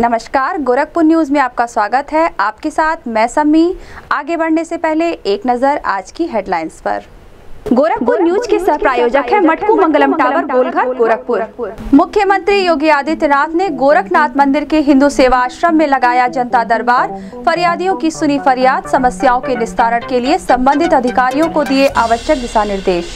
नमस्कार, गोरखपुर न्यूज में आपका स्वागत है। आपके साथ मैं सम्मी। आगे बढ़ने से पहले एक नजर आज की हेडलाइंस पर। गोरखपुर न्यूज के सह प्रायोजक है मटकू मंगलम टावर, गोलघर, गोरखपुर। मुख्यमंत्री योगी आदित्यनाथ ने गोरखनाथ मंदिर के हिंदू सेवा आश्रम में लगाया जनता दरबार। फरियादियों की सुनी फरियाद, समस्याओं के निस्तारण के लिए संबंधित अधिकारियों को दिए आवश्यक दिशा निर्देश।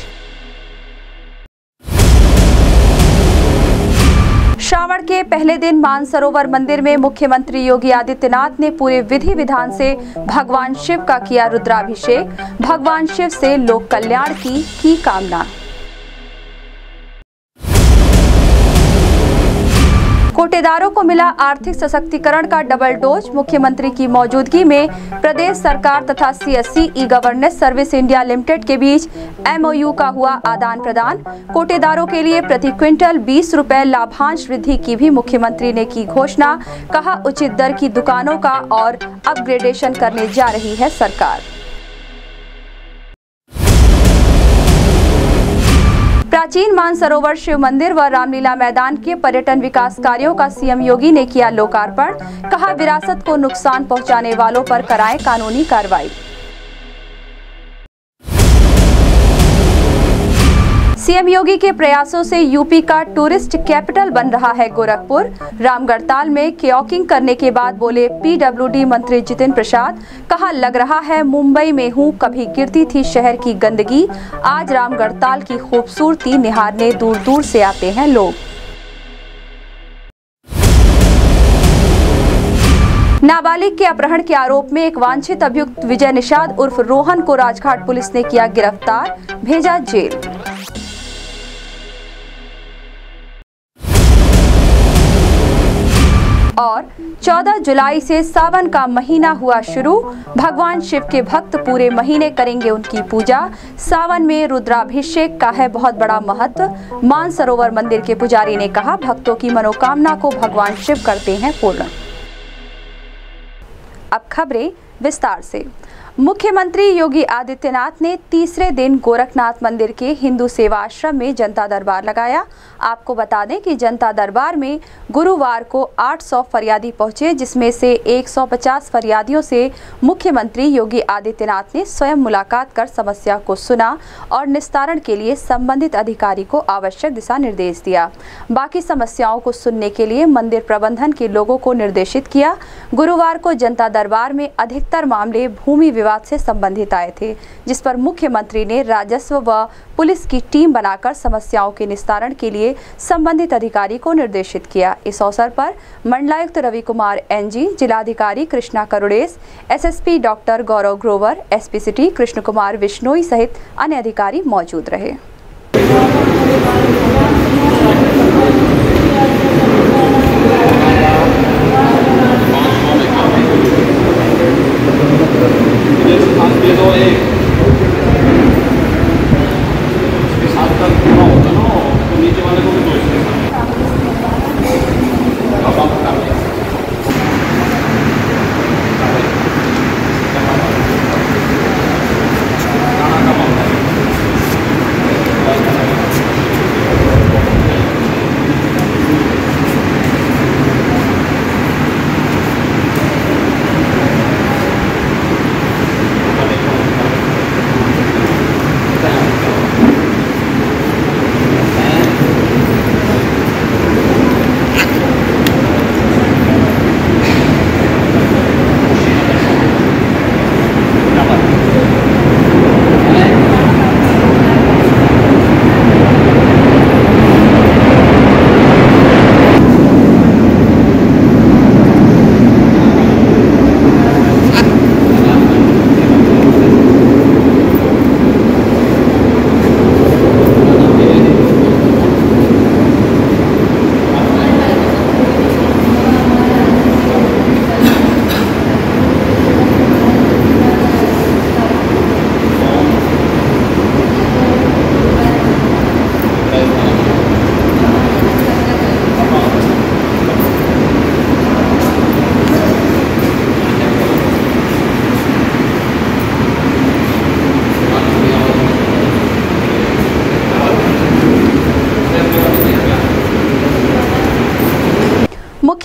श्रावण के पहले दिन मानसरोवर मंदिर में मुख्यमंत्री योगी आदित्यनाथ ने पूरे विधि विधान से भगवान शिव का किया रुद्राभिषेक। भगवान शिव से लोक कल्याण की कामना। कोटेदारों को मिला आर्थिक सशक्तिकरण का डबल डोज। मुख्यमंत्री की मौजूदगी में प्रदेश सरकार तथा CSC e governance service India limited के बीच एमओयू का हुआ आदान प्रदान। कोटेदारों के लिए प्रति क्विंटल 20 रुपए लाभांश वृद्धि की भी मुख्यमंत्री ने की घोषणा। कहा, उचित दर की दुकानों का और अपग्रेडेशन करने जा रही है सरकार। प्राचीन मानसरोवर शिव मंदिर व रामलीला मैदान के पर्यटन विकास कार्यों का सीएम योगी ने किया लोकार्पण। कहा, विरासत को नुकसान पहुंचाने वालों पर कराएं कानूनी कार्रवाई। सीएम योगी के प्रयासों से यूपी का टूरिस्ट कैपिटल बन रहा है गोरखपुर। रामगढ़ताल में कियोकिंग करने के बाद बोले पीडब्ल्यूडी मंत्री जितिन प्रसाद। कहा, लग रहा है मुंबई में हूँ, कभी गिरती थी शहर की गंदगी। आज रामगढ़ताल की खूबसूरती निहारने दूर दूर से आते हैं लोग। नाबालिग के अपहरण के आरोप में एक वांछित अभियुक्त विजय निषाद उर्फ रोहन को राजघाट पुलिस ने किया गिरफ्तार, भेजा जेल। और 14 जुलाई से सावन का महीना हुआ शुरू। भगवान शिव के भक्त पूरे महीने करेंगे उनकी पूजा। सावन में रुद्राभिषेक का है बहुत बड़ा महत्व। मानसरोवर मंदिर के पुजारी ने कहा, भक्तों की मनोकामना को भगवान शिव करते हैं पूर्ण। अब खबरें विस्तार से। मुख्यमंत्री योगी आदित्यनाथ ने तीसरे दिन गोरखनाथ मंदिर के हिंदू सेवा आश्रम में जनता दरबार लगाया। आपको बता दें कि जनता दरबार में गुरुवार को 800 फरियादी पहुंचे, जिसमें से 150 फरियादियों से मुख्यमंत्री योगी आदित्यनाथ ने स्वयं मुलाकात कर समस्या को सुना और निस्तारण के लिए संबंधित अधिकारी को आवश्यक दिशा निर्देश दिया। बाकी समस्याओं को सुनने के लिए मंदिर प्रबंधन के लोगों को निर्देशित किया। गुरुवार को जनता दरबार में अधिकतर मामले भूमि विवाद से संबंधित आए थे, जिस पर मुख्यमंत्री ने राजस्व व पुलिस की टीम बनाकर समस्याओं के निस्तारण के लिए संबंधित अधिकारी को निर्देशित किया। इस अवसर पर मंडलायुक्त रवि कुमार एनजी, जिलाधिकारी Krishna Karudes, SSP doctor Gaurav Grover, SP city Krishna Kumar Vishnoi सहित अन्य अधिकारी मौजूद रहे।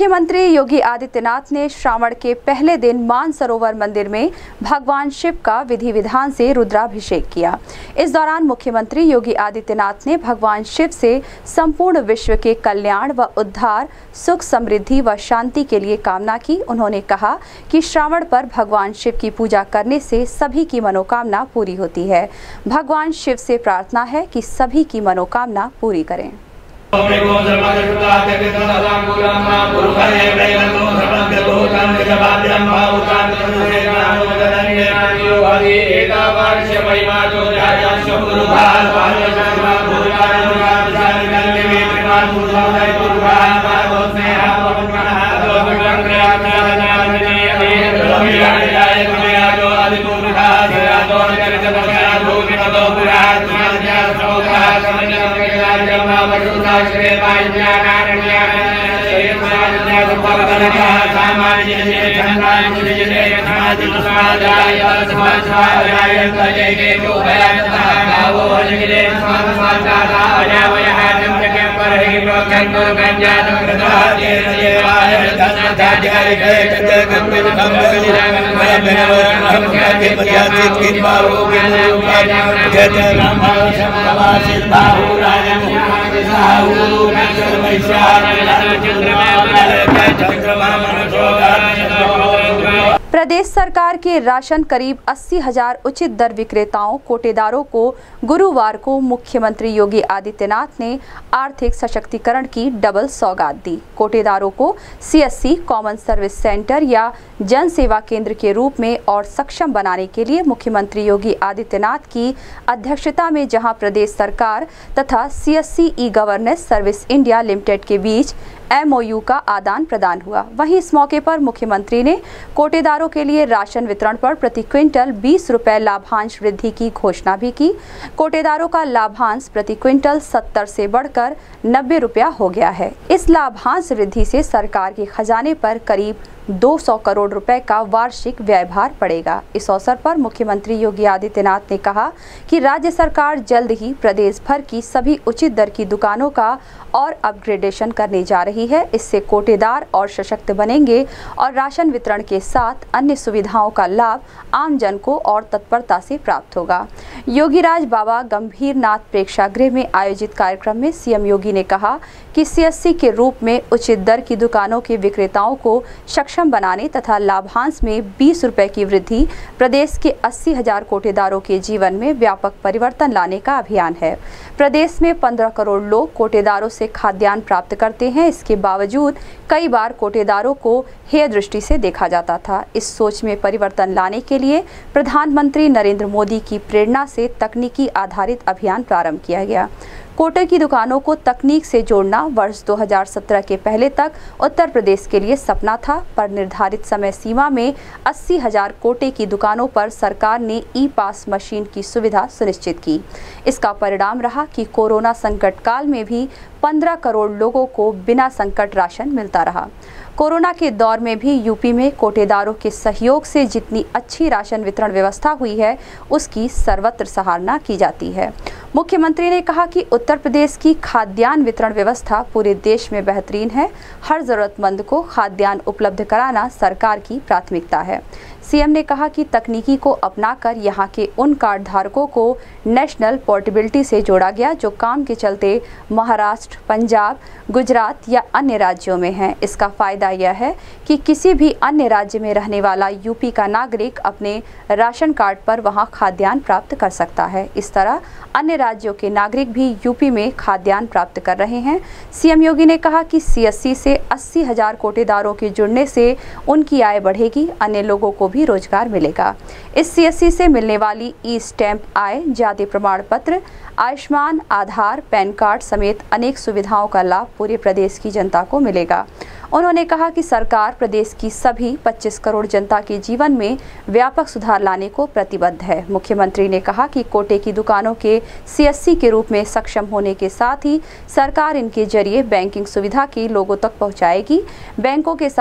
मुख्यमंत्री योगी आदित्यनाथ ने श्रावण के पहले दिन मानसरोवर मंदिर में भगवान शिव का विधि विधान से रुद्राभिषेक किया। इस दौरान मुख्यमंत्री योगी आदित्यनाथ ने भगवान शिव से संपूर्ण विश्व के कल्याण व उद्धार, सुख, समृद्धि व शांति के लिए कामना की। उन्होंने कहा कि श्रावण पर भगवान शिव की पूजा करने से सभी की मनोकामना पूरी होती है। भगवान शिव से प्रार्थना है कि सभी की मनोकामना पूरी करें। प्रदेश सरकार के राशन करीब 80,000 उचित दर विक्रेताओं कोटेदारों को गुरुवार को मुख्यमंत्री योगी आदित्यनाथ ने आर्थिक सशक्तिकरण की डबल सौगात दी। कोटेदारों को सीएससी कॉमन सर्विस सेंटर या जन सेवा केंद्र के रूप में और सक्षम बनाने के लिए मुख्यमंत्री योगी आदित्यनाथ की अध्यक्षता में जहां प्रदेश सरकार तथा CSC e governance service India limited के बीच MOU का आदान प्रदान हुआ, वहीं इस मौके पर मुख्यमंत्री ने कोटेदारों के लिए राशन वितरण पर प्रति क्विंटल 20 रुपए लाभांश वृद्धि की घोषणा भी की। कोटेदारों का लाभांश प्रति क्विंटल 70 से बढ़कर 90 रुपया हो गया है। इस लाभांश वृद्धि से सरकार के खजाने पर करीब 200 करोड़ रुपए का वार्षिक व्ययभार पड़ेगा। इस अवसर पर मुख्यमंत्री योगी आदित्यनाथ ने कहा कि राज्य सरकार जल्द ही प्रदेश भर की सभी उचित दर की दुकानों का और अपग्रेडेशन करने जा रही है। इससे कोटेदार और सशक्त बनेंगे और राशन वितरण के साथ अन्य सुविधाओं का लाभ आम जन को और तत्परता से प्राप्त होगा। योगीराज बाबा गंभीरनाथ प्रेक्षागृह में आयोजित कार्यक्रम में सीएम योगी ने कहा कि सीएससी के रूप में उचित दर की दुकानों के विक्रेताओं को सक्षम बनाने तथा लाभांश में 20 रुपए की वृद्धि प्रदेश के 80,000 कोटेदारों के जीवन में व्यापक परिवर्तन लाने का अभियान है। प्रदेश में 15 करोड़ लोग कोटेदारों से खाद्यान्न प्राप्त करते हैं। इसके बावजूद कई बार कोटेदारों को हेय दृष्टि से देखा जाता था। इस सोच में परिवर्तन लाने के लिए प्रधानमंत्री नरेंद्र मोदी की प्रेरणा से तकनीकी आधारित अभियान प्रारंभ किया गया। कोटे की दुकानों को तकनीक से जोड़ना वर्ष 2017 के पहले तक उत्तर प्रदेश के लिए सपना था, पर निर्धारित समय सीमा में 80,000 कोटे की दुकानों पर सरकार ने ई-पास मशीन की सुविधा सुनिश्चित की। इसका परिणाम रहा कि कोरोना संकट काल में भी 15 करोड़ लोगों को बिना संकट राशन मिलता रहा। कोरोना के दौर में भी यूपी में कोटेदारों के सहयोग से जितनी अच्छी राशन वितरण व्यवस्था हुई है, उसकी सर्वत्र सराहना की जाती है। मुख्यमंत्री ने कहा कि उत्तर प्रदेश की खाद्यान्न वितरण व्यवस्था पूरे देश में बेहतरीन है। हर जरूरतमंद को खाद्यान्न उपलब्ध कराना सरकार की प्राथमिकता है। सीएम ने कहा कि तकनीकी को अपनाकर यहां के उन कार्ड धारकों को नेशनल पोर्टेबिलिटी से जोड़ा गया जो काम के चलते महाराष्ट्र, पंजाब, गुजरात या अन्य राज्यों में हैं। इसका फायदा यह है कि किसी भी अन्य राज्य में रहने वाला यूपी का नागरिक अपने राशन कार्ड पर वहां खाद्यान्न प्राप्त कर सकता है। इस तरह अन्य राज्यों के नागरिक भी यूपी में खाद्यान्न प्राप्त कर रहे हैं। सीएम योगी ने कहा कि सीएससी से 80,000 कोटेदारों के जुड़ने से उनकी आय बढ़ेगी, अन्य लोगों को भी रोजगार मिलेगा। इस सीएससी से मिलने वाली ई स्टैंप आय, जाति प्रमाण पत्र, आयुष्मान, आधार, पैन कार्ड समेत अनेक सुविधाओं का लाभ पूरे प्रदेश की जनता को मिलेगा। उन्होंने कहा कि सरकार प्रदेश की सभी 25 करोड़ जनता के जीवन में व्यापक सुधार लाने को प्रतिबद्ध है। मुख्यमंत्री ने कहा कि कोटे की दुकानों के सीएससी के रूप में सक्षम होने के साथ ही सरकार इनके जरिए बैंकिंग सुविधा की लोगों तक पहुंचाएगी। बैंकों के साथ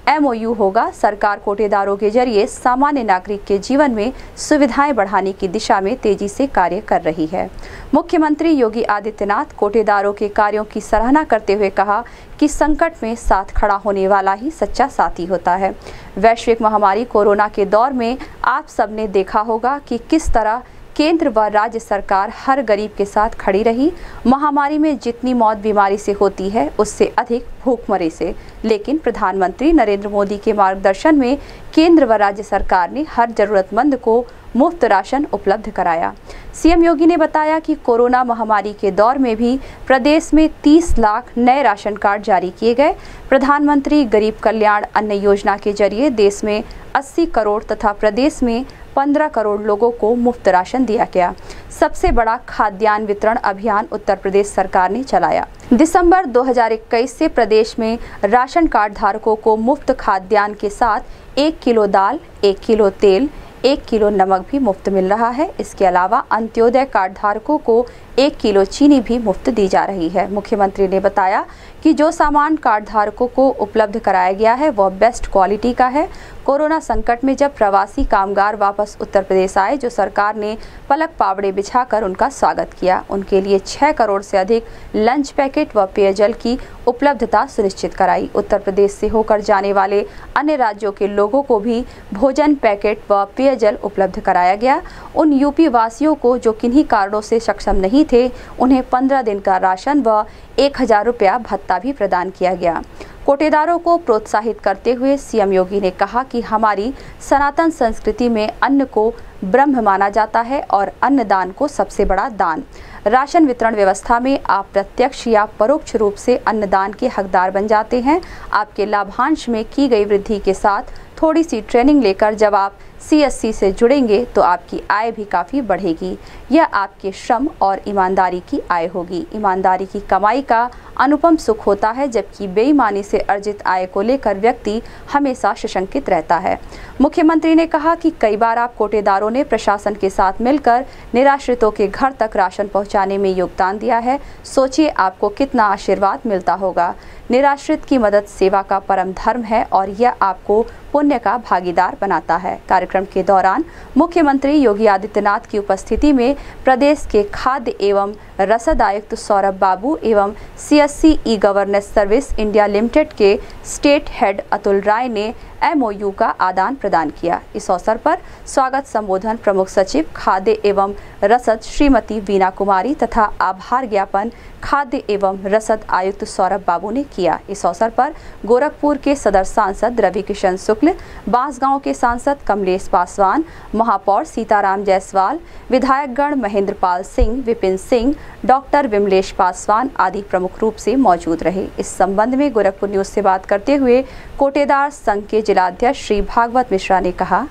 MOU होगा। सरकार कोटेदारों के जरिए सामान्य नागरिक के जीवन में सुविधाएं बढ़ाने की दिशा में तेजी से कार्य कर रही है। मुख्यमंत्री योगी आदित्यनाथ कोटेदारों के कार्यों की सराहना करते हुए कहा कि संकट में साथ खड़ा होने वाला ही सच्चा साथी होता है। वैश्विक महामारी कोरोना के दौर में आप सबने देखा होगा कि किस तरह केंद्र व राज्य सरकार हर गरीब के साथ खड़ी रही। महामारी में जितनी मौत बीमारी से होती है उससे अधिक भूखमरी से, लेकिन प्रधानमंत्री नरेंद्र मोदी के मार्गदर्शन में केंद्र व राज्य सरकार ने हर जरूरतमंद को मुफ्त राशन उपलब्ध कराया। सीएम योगी ने बताया कि कोरोना महामारी के दौर में भी प्रदेश में 30 लाख नए राशन कार्ड जारी किए गए। प्रधानमंत्री गरीब कल्याण अन्न योजना के जरिए देश में 80 करोड़ तथा प्रदेश में 15 करोड़ लोगों को मुफ्त राशन दिया गया। सबसे बड़ा खाद्यान्न वितरण अभियान उत्तर प्रदेश सरकार ने चलाया। दिसंबर 2021 से प्रदेश में राशन कार्ड धारकों को मुफ्त खाद्यान्न के साथ 1 किलो दाल, 1 किलो तेल, 1 किलो नमक भी मुफ्त मिल रहा है। इसके अलावा अंत्योदय कार्ड धारकों को 1 किलो चीनी भी मुफ्त दी जा रही है। मुख्यमंत्री ने बताया कि जो सामान कार्ड धारकों को उपलब्ध कराया गया है वह बेस्ट क्वालिटी का है। कोरोना संकट में जब प्रवासी कामगार वापस उत्तर प्रदेश आए, जो सरकार ने पलक पावड़े बिछाकर उनका स्वागत किया। उनके लिए 6 करोड़ से अधिक लंच पैकेट व पेयजल की उपलब्धता सुनिश्चित कराई। उत्तर प्रदेश से होकर जाने वाले अन्य राज्यों के लोगों को भी भोजन पैकेट व पेयजल उपलब्ध कराया गया। उन यूपी वासियों को जो किन्हीं कारणों से सक्षम नहीं थे, उन्हें 15 दिन का राशन व 1000 रुपया भत्ता भी प्रदान किया गया। कोटेदारों को प्रोत्साहित करते हुए सीएम योगी ने कहा कि हमारी सनातन संस्कृति में अन्न को ब्रह्म माना जाता है और अन्नदान को सबसे बड़ा दान। राशन वितरण व्यवस्था में आप प्रत्यक्ष या परोक्ष रूप से अन्नदान के हकदार बन जाते हैं। आपके लाभांश में की गई वृद्धि के साथ थोड़ी सी ट्रेनिंग लेकर जब आप CSC से जुड़ेंगे तो आपकी आय भी काफ़ी बढ़ेगी। यह आपके श्रम और ईमानदारी की आय होगी। ईमानदारी की कमाई का अनुपम सुख होता है, जबकि बेईमानी से अर्जित आय को लेकर व्यक्ति हमेशा सशंकित रहता है। मुख्यमंत्री ने कहा कि कई बार आप कोटेदारों ने प्रशासन के साथ मिलकर निराश्रितों के घर तक राशन पहुंचाने में योगदान दिया है। सोचिए आपको कितना आशीर्वाद मिलता होगा। निराश्रित की मदद सेवा का परम धर्म है और यह आपको पुण्य का भागीदार बनाता है। कार्यक्रम के दौरान मुख्यमंत्री योगी आदित्यनाथ की उपस्थिति में प्रदेश के खाद्य एवं रसद आयुक्त सौरभ बाबू एवं CSC e governance service India limited के स्टेट हेड अतुल राय ने MOU का आदान प्रदान किया। इस अवसर पर स्वागत संबोधन प्रमुख सचिव खाद्य एवं रसद श्रीमती वीना कुमारी तथा आभार ज्ञापन खाद्य एवं रसद आयुक्त सौरभ बाबू ने किया। इस अवसर पर गोरखपुर के सदर सांसद रवि किशन शुक्ल, बांसगांव के सांसद कमलेश पासवान, महापौर सीताराम जायसवाल, विधायकगण महेंद्र पाल सिंह, विपिन सिंह, डॉक्टर विमलेश पासवान आदि प्रमुख रूप से मौजूद रहे। इस संबंध में गोरखपुर न्यूज से बात करते हुए कोटेदार संघ के जिलाध्यक्ष श्री भागवत मिश्रा ने कहा,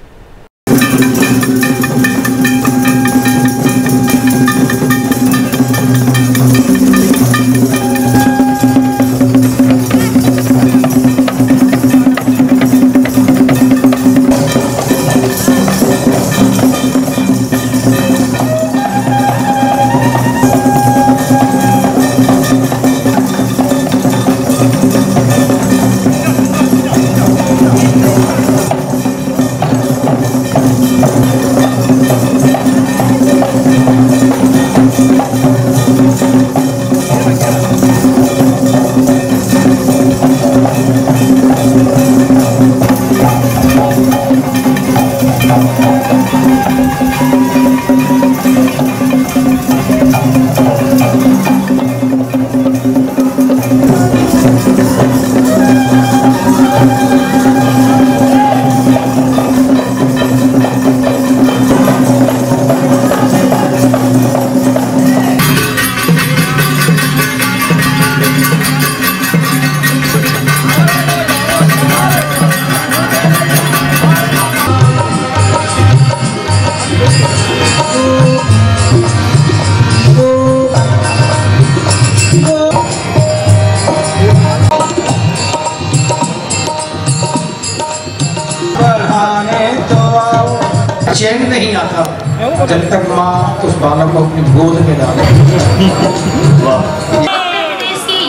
चैन नहीं आता जब तक माँ उस बालक को अपनी गोद में डाले।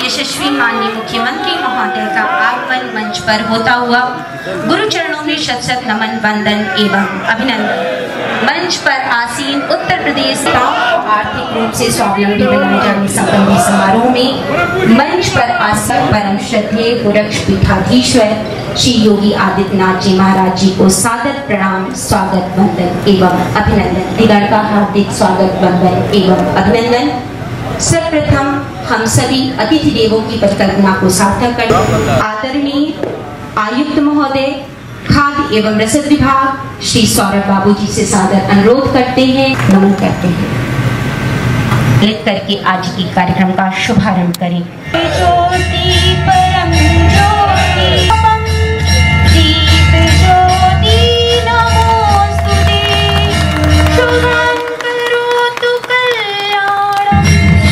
यशस्वी माननीय मुख्यमंत्री महोदय का आगमन मंच पर होता हुआ गुरु चरणों में शत शत नमन, वंदन एवं अभिनंदन। मंच पर आसीन उत्तर प्रदेश का आर्थिक रूप से स्वावलंबी बनाए जाने संबंधी समारोह में मंच पर आसीन परम श्रद्धेय गोरक्ष पीठाधीश्वर श्री योगी आदित्यनाथ जी महाराज जी को सादर प्रणाम, स्वागत, वंदन एवं अभिनंदन। दिगण का हार्दिक स्वागत, वंदन एवं अभिनंदन। सर्वप्रथम हम सभी अतिथि देवों की परिकल्पना को सार्थक कर आदरणीय आयुक्त महोदय खाद्य एवं रसद विभाग श्री सौरभ बाबू जी से सादर अनुरोध करते हैं, नमन करते हैं। लिख करके आज की कार्यक्रम का शुभारंभ करें। ज्योति परम ज्योति दीप ज्योति नमोस्तुते शुभं करोतु कल्याणं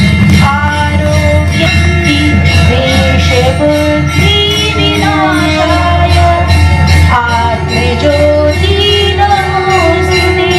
आरोग्यं देशबुद्धि विनाशाय आत्मज्योति नमोस्तुते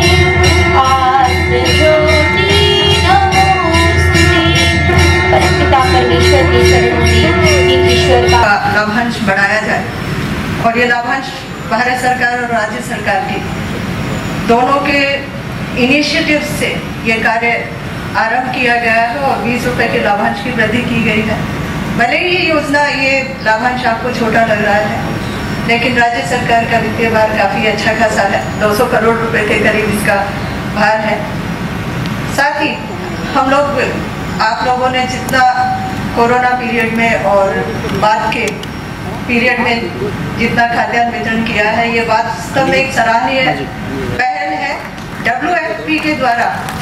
आत्मज्योति नमोस्तुते। परमपिता परमेश्वर के चरणों में ईश्वर का लाभांश बढ़ाया जाए और ये लाभांश भारत सरकार और राज्य सरकार की दोनों के इनिशिएटिव से ये कार्य आरंभ किया गया है और 20 रुपए के लाभांश की वृद्धि की गई है। भले ही ये लाभांश आपको छोटा लग रहा है, लेकिन राज्य सरकार का वित्तीय भार काफ़ी अच्छा खासा है, 200 करोड़ रुपए के करीब इसका भार है। साथ ही हम लोग, आप लोगों ने जितना कोरोना पीरियड में और बाद के पीरियड में जितना खाद्यान्न वितरण किया है, ये वास्तव में एक सराहनीय पहल है। WFP के द्वारा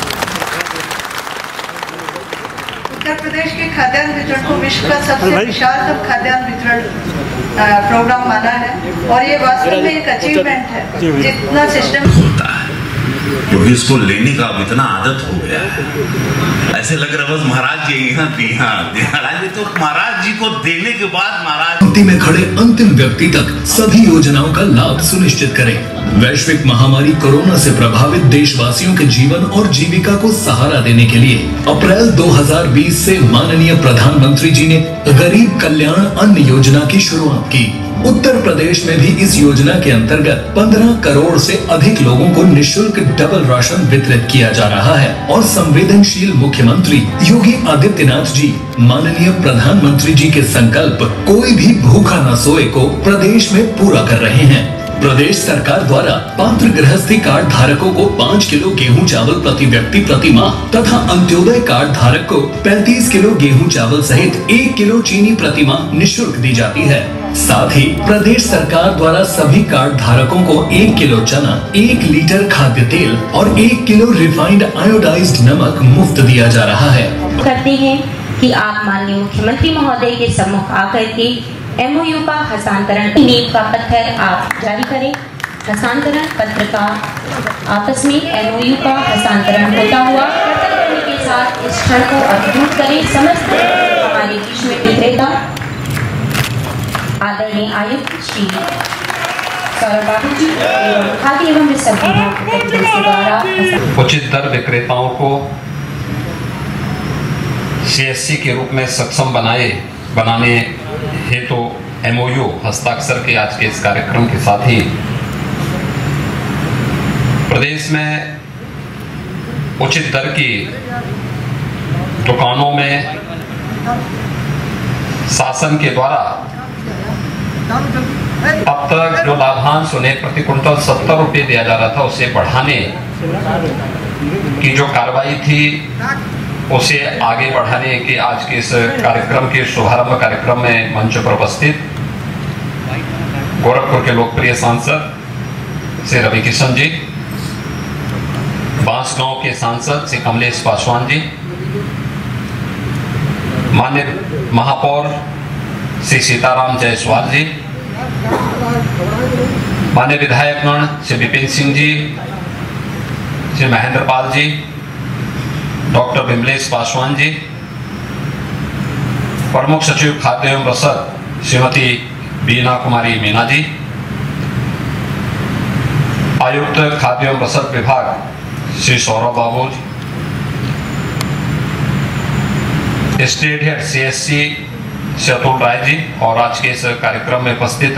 उत्तर प्रदेश के खाद्यान्न वितरण को विश्व का सबसे विशालतम खाद्यान्न वितरण प्रोग्राम माना है और ये वास्तव में एक अचीवमेंट है। जितना सिस्टम होता है क्योंकि इसको लेने का अब इतना आदत हो गया है, ऐसे लग रहा है बस महाराज जी महाराज जी, तो महाराज जी को देने के बाद महाराज पंक्ति में खड़े अंतिम व्यक्ति तक सभी योजनाओं का लाभ सुनिश्चित करें। वैश्विक महामारी कोरोना से प्रभावित देशवासियों के जीवन और जीविका को सहारा देने के लिए अप्रैल 2020 से माननीय प्रधानमंत्री जी ने गरीब कल्याण अन्न योजना की शुरुआत की। उत्तर प्रदेश में भी इस योजना के अंतर्गत 15 करोड़ से अधिक लोगों को निःशुल्क डबल राशन वितरित किया जा रहा है और संवेदनशील मुख्यमंत्री योगी आदित्यनाथ जी, माननीय प्रधानमंत्री जी के संकल्प कोई भी भूखा न सोए को प्रदेश में पूरा कर रहे हैं। प्रदेश सरकार द्वारा पात्र गृहस्थी कार्ड धारकों को 5 किलो गेहूं चावल प्रति व्यक्ति प्रति माह तथा अंत्योदय कार्ड धारक को 35 किलो गेहूं चावल सहित 1 किलो चीनी प्रति माह निःशुल्क दी जाती है। साथ ही प्रदेश सरकार द्वारा सभी कार्ड धारकों को 1 किलो चना, 1 लीटर खाद्य तेल और 1 किलो रिफाइंड आयोडाइज्ड नमक मुफ्त दिया जा रहा है। करते हैं कि आप माननीय मुख्यमंत्री महोदय के सम्मुख आकर के MOU का हस्तांतरण, नींव का पत्थर आप जारी करें। हस्तांतरण पत्र का आपस में MOU का हस्तांतरण होता हुआ कर्तव्य के साथ इस क्षण को अभिभूत करें। समस्त हमारे बीच में विक्रेता आदरणीय आयुक्त श्री सौरभ बाबू जी एवं खाद्य एवं रसद विभाग के द्वारा उचित दर विक्रेताओं को CSC के रूप में सक्षम बनाने हेतु MOU हस्ताक्षर के आज के इस कार्यक्रम के साथ ही प्रदेश में उचित दर की दुकानों में शासन के द्वारा अब तक जो लाभांश उन्हें प्रति क्विंटल 70 रुपये दिया जा रहा था, उसे बढ़ाने की जो कार्रवाई थी उसे आगे बढ़ाने के आज के इस कार्यक्रम के शुभारंभ कार्यक्रम में मंच पर उपस्थित गोरखपुर के लोकप्रिय सांसद श्री रवि किशन जी, बांसगांव के सांसद श्री कमलेश पासवान जी, माननीय महापौर श्री सीताराम जायसवाल जी, माननीय विधायकगण श्री विपिन सिंह जी, श्री महेंद्र पाल जी, डॉक्टर विमलेश पासवान जी, प्रमुख सचिव खाद्य एवं रसद श्रीमती बीना कुमारी मीना जी, आयुक्त खाद्य एवं रसद विभाग Shri Saurabh Babu, state head CSC से अतुल राय जी और आज के इस कार्यक्रम में उपस्थित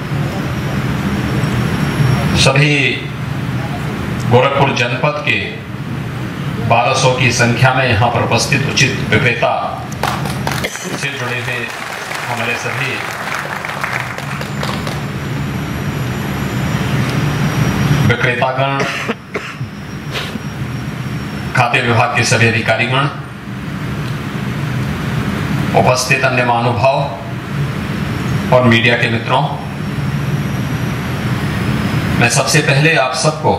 सभी गोरखपुर जनपद के 1200 की संख्या में यहाँ पर उपस्थित उचित विक्रेता से जुड़े हुए हमारे सभी विक्रेतागण, खाद्य विभाग के सभी अधिकारीगण, उपस्थित अन्य महानुभाव और मीडिया के मित्रों, मैं सबसे पहले आप सबको,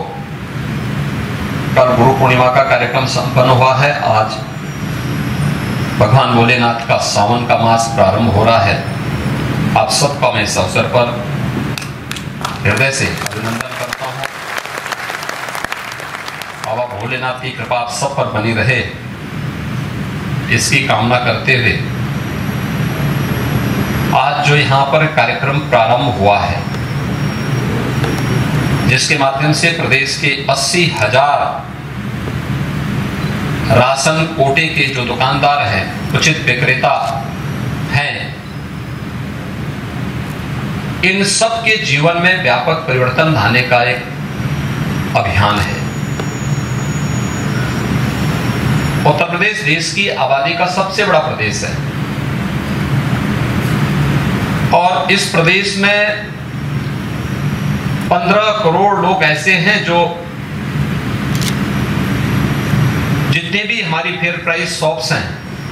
कल गुरु पूर्णिमा का कार्यक्रम संपन्न हुआ है। आज भगवान भोलेनाथ का सावन का मास प्रारंभ हो रहा है। आप सबका मैं इस अवसर पर हृदय से अभिनंदन करता हूं। बाबा भोलेनाथ की कृपा आप सब पर बनी रहे, इसकी कामना करते हुए आज जो यहाँ पर कार्यक्रम प्रारंभ हुआ है, जिसके माध्यम से प्रदेश के 80,000 राशन कोटे के जो दुकानदार हैं, उचित विक्रेता हैं, इन सब के जीवन में व्यापक परिवर्तन लाने का एक अभियान है। उत्तर प्रदेश देश की आबादी का सबसे बड़ा प्रदेश है और इस प्रदेश में 15 करोड़ लोग ऐसे हैं जो जितने भी हमारी फेयर प्राइस शॉप्स हैं,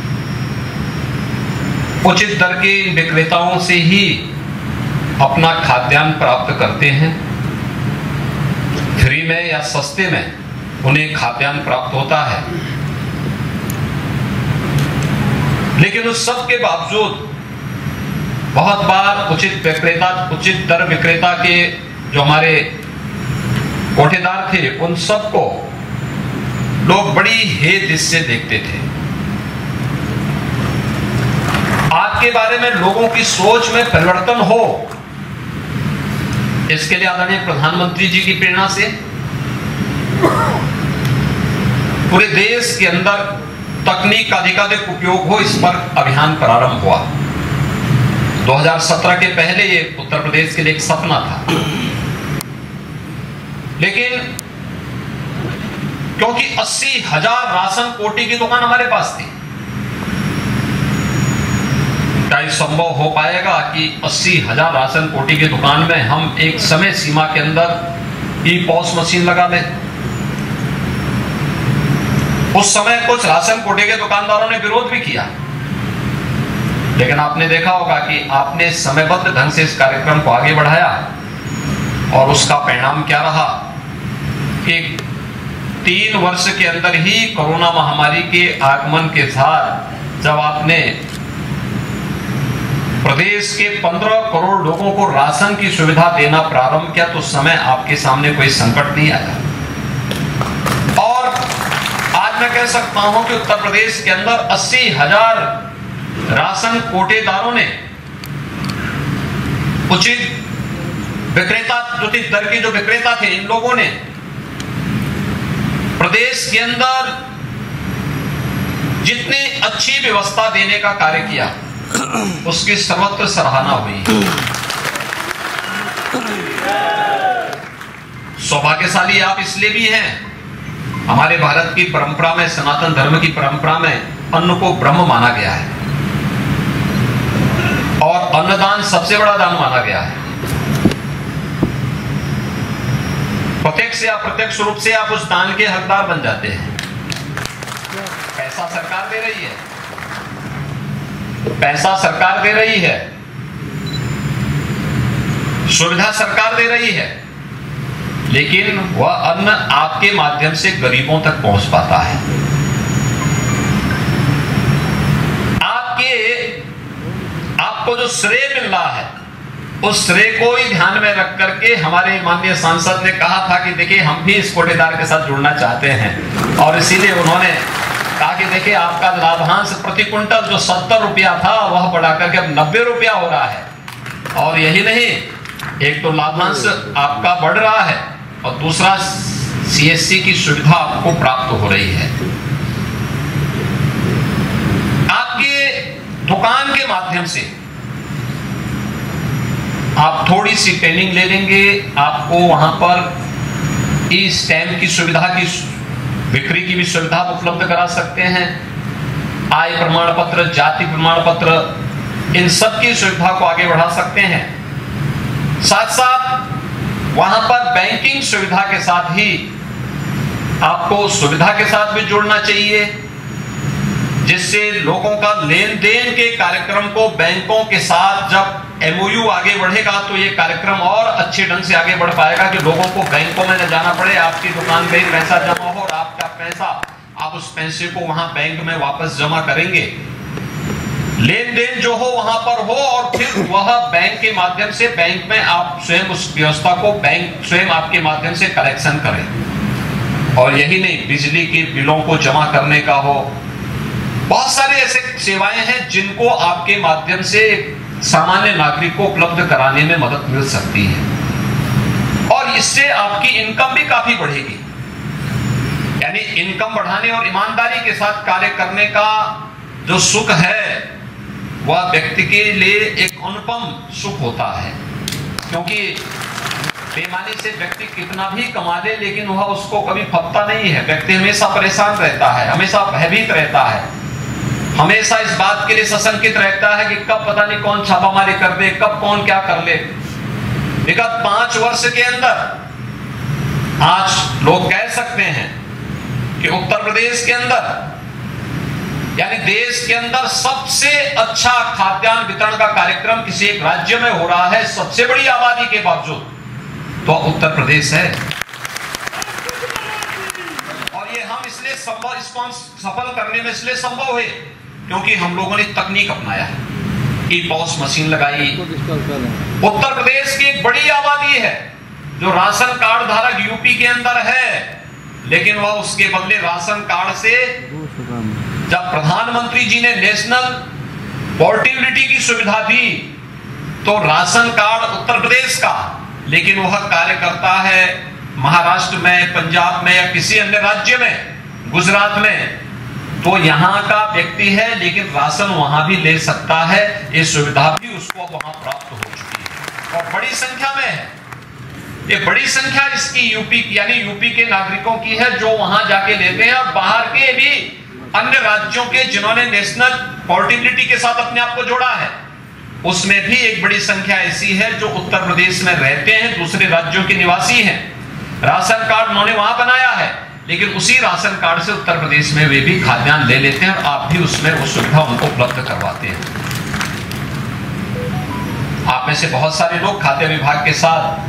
उचित दर के विक्रेताओं से ही अपना खाद्यान्न प्राप्त करते हैं। फ्री में या सस्ते में उन्हें खाद्यान्न प्राप्त होता है, लेकिन उस सब के बावजूद बहुत बार उचित दर विक्रेता के जो हमारे कोठेदार थे, उन सबको लोग बड़ी हेय से देखते थे। आज के बारे में लोगों की सोच में परिवर्तन हो, इसके लिए आदरणीय प्रधानमंत्री जी की प्रेरणा से पूरे देश के अंदर तकनीक का अधिकाधिक उपयोग हो, इस पर अभियान प्रारंभ हुआ। 2017 के पहले ये उत्तर प्रदेश के लिए एक सपना था, लेकिन क्योंकि 80,000 राशन कोटी की दुकान हमारे पास थी, क्या ये संभव हो पाएगा कि 80,000 राशन कोटी की दुकान में हम एक समय सीमा के अंदर ई-पॉस मशीन लगा लें? उस समय कुछ राशन कोटे के दुकानदारों ने विरोध भी किया, लेकिन आपने देखा होगा कि आपने समयबद्ध ढंग से इस कार्यक्रम को आगे बढ़ाया और उसका परिणाम क्या रहा कि 3 वर्ष के अंदर ही कोरोना महामारी के आगमन के साथ जब आपने प्रदेश के 15 करोड़ लोगों को राशन की सुविधा देना प्रारंभ किया, तो उस समय आपके सामने कोई संकट नहीं आया। और आज मैं कह सकता हूं कि उत्तर प्रदेश के अंदर 80,000 राशन कोटेदारों ने उचित विक्रेता, उचित दर के जो विक्रेता थे, इन लोगों ने प्रदेश के अंदर जितनी अच्छी व्यवस्था देने का कार्य किया, उसकी सर्वत्र सराहना हुई। सौभाग्यशाली आप इसलिए भी हैं, हमारे भारत की परंपरा में, सनातन धर्म की परंपरा में अन्न को ब्रह्म माना गया है और अन्नदान सबसे बड़ा दान माना गया है। प्रत्यक्ष या अप्रत्यक्ष रूप से आप उस दान के हकदार बन जाते हैं। पैसा सरकार दे रही है, पैसा सरकार दे रही है, सुविधा सरकार दे रही है, लेकिन वह अन्न आपके माध्यम से गरीबों तक पहुंच पाता है। आपको जो श्रेय मिल रहा है, उस श्रेय को ही ध्यान में रख करके हमारे माननीय सांसद ने कहा था कि देखिए हम भी इस कोटेदार के साथ जुड़ना चाहते हैं, और इसीलिए उन्होंने कहा कि देखिए आपका लाभांश प्रति क्विंटल जो 70 रुपया था वह बढ़ा करके अब 90 रुपया हो रहा है। और यही नहीं, एक तो लाभांश आपका बढ़ रहा है और दूसरा CSC की सुविधा आपको प्राप्त हो रही है। दुकान के माध्यम से आप थोड़ी सी ट्रेनिंग ले लेंगे, आपको वहां पर ई स्टैम्प की सुविधा की बिक्री की भी सुविधा उपलब्ध करा सकते हैं। आय प्रमाण पत्र, जाति प्रमाण पत्र, इन सब की सुविधा को आगे बढ़ा सकते हैं। साथ साथ वहां पर बैंकिंग सुविधा के साथ ही आपको सुविधा के साथ भी जुड़ना चाहिए, जिससे लोगों का लेन देन के कार्यक्रम को बैंकों के साथ जब MOU आगे बढ़ेगा तो ये कार्यक्रम और अच्छे ढंग से आगे बढ़ पाएगा कि लोगों को बैंकों में न जाना पड़े, आपकी दुकान पे पैसा जमा हो और आपका पैसा आप उस पैसे को वहां बैंक में वापस जमा करेंगे, लेन देन जो हो वहां पर हो और फिर वह बैंक के माध्यम से बैंक में आप स्वयं उस व्यवस्था को बैंक स्वयं आपके माध्यम से कलेक्शन करें। और यही नहीं, बिजली के बिलों को जमा करने का हो, बहुत सारे ऐसे सेवाएं हैं जिनको आपके माध्यम से सामान्य नागरिक को उपलब्ध कराने में मदद मिल सकती है और इससे आपकी इनकम भी काफी बढ़ेगी। यानी इनकम बढ़ाने और ईमानदारी के साथ कार्य करने का जो सुख है वह व्यक्ति के लिए एक अनुपम सुख होता है, क्योंकि बेईमानी से व्यक्ति कितना भी कमा ले लेकिन वह उसको कभी फपता नहीं है। व्यक्ति हमेशा परेशान रहता है, हमेशा भयभीत रहता है, हमेशा इस बात के लिए सशंकित रहता है कि कब पता नहीं कौन छापामारी कर दे, कब कौन क्या कर ले। विगत 5 वर्ष के अंदर आज लोग कह सकते हैं कि उत्तर प्रदेश के अंदर यानी देश के अंदर सबसे अच्छा खाद्यान्न वितरण का कार्यक्रम किसी एक राज्य में हो रहा है, सबसे बड़ी आबादी के बावजूद, तो उत्तर प्रदेश है। और ये हम इसलिए संभव, इसको हम सफल करने में इसलिए संभव है क्योंकि हम लोगों ने तकनीक अपनाया है, ई-पॉस मशीन लगाई। उत्तर प्रदेश की एक बड़ी आबादी है जो राशन कार्ड धारक यूपी के अंदर है, लेकिन वह उसके बदले राशन कार्ड से जब प्रधानमंत्री जी ने नेशनल पोर्टेबिलिटी की सुविधा दी तो राशन कार्ड उत्तर प्रदेश का, लेकिन वह कार्य करता है महाराष्ट्र में, पंजाब में या किसी अन्य राज्य में, गुजरात में, तो यहाँ का व्यक्ति है लेकिन राशन वहां भी ले सकता है। ये सुविधा भी उसको वहां प्राप्त हो चुकी है और बड़ी संख्या में है। ये बड़ी संख्या इसकी यूपी के नागरिकों की है जो वहां जाके लेते हैं और बाहर के भी अन्य राज्यों के जिन्होंने नेशनल पोर्टेबिलिटी के साथ अपने आप को जोड़ा है, उसमें भी एक बड़ी संख्या ऐसी है जो उत्तर प्रदेश में रहते हैं, दूसरे राज्यों के निवासी हैं। राशन कार्ड उन्होंने वहां बनाया है, लेकिन उसी राशन कार्ड से उत्तर प्रदेश में वे भी खाद्यान्न ले लेते हैं और आप भी उसमें वो सुविधा उनको उपलब्ध करवाते हैं। आप में से बहुत सारे लोग खाद्य विभाग के साथ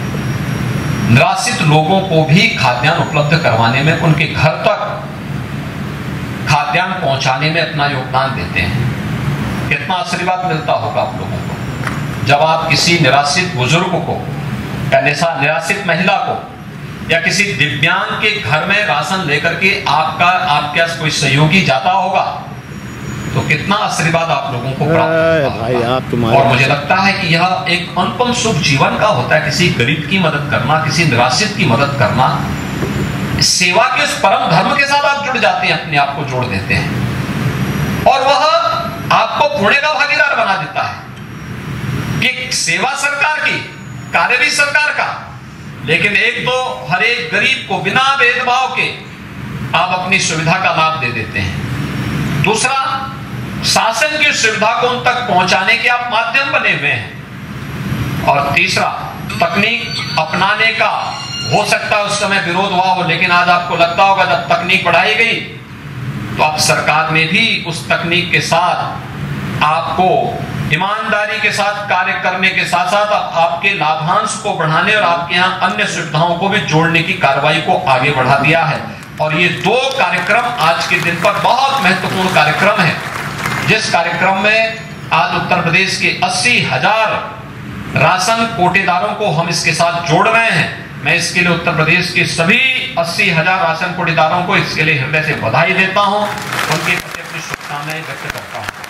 निराश्रित लोगों को भी खाद्यान्न उपलब्ध करवाने में, उनके घर तक खाद्यान्न पहुंचाने में अपना योगदान देते हैं। कितना आशीर्वाद मिलता होगा आप लोगों को जब आप किसी निराश्रित बुजुर्ग को या निराश्रित महिला को या किसी दिव्यांग के घर में राशन लेकर के आपका कोई सहयोगी जाता होगा तो कितना आशीर्वाद आप लोगों को प्राप्त होगा। और मुझे लगता है कि यह एक अनुपम सुख जीवन का होता है, किसी गरीब की मदद करना, किसी निराश्रित की मदद करना, सेवा के उस परम धर्म के साथ आप जुड़ जाते हैं, अपने आप को जोड़ देते हैं और वह आपको पुण्य का भागीदार बना देता है कि सेवा सरकार की, कार्य भी सरकार का, लेकिन एक तो हर एक गरीब को बिना भेदभाव के आप अपनी सुविधा का लाभ दे देते हैं। दूसरा, शासन की सुविधा को उन तक पहुंचाने के आप माध्यम बने हुए हैं। और तीसरा, तकनीक अपनाने का हो सकता है उस समय विरोध हुआ हो, लेकिन आज आपको लगता होगा जब तकनीक बढ़ाई गई तो अब सरकार ने भी उस तकनीक के साथ आपको ईमानदारी के साथ कार्य करने के साथ साथ आपके लाभांश को बढ़ाने और आपके यहाँ अन्य सुविधाओं को भी जोड़ने की कार्रवाई को आगे बढ़ा दिया है। और ये 2 कार्यक्रम आज के दिन पर बहुत महत्वपूर्ण कार्यक्रम है, जिस कार्यक्रम में आज उत्तर प्रदेश के 80,000 राशन कोटेदारों को हम इसके साथ जोड़ रहे हैं। मैं इसके लिए उत्तर प्रदेश के सभी 80,000 राशन कोटेदारों को इसके लिए हृदय से बधाई देता हूं, उनके प्रति अपनी शुभकामनाएं व्यक्त करता हूं।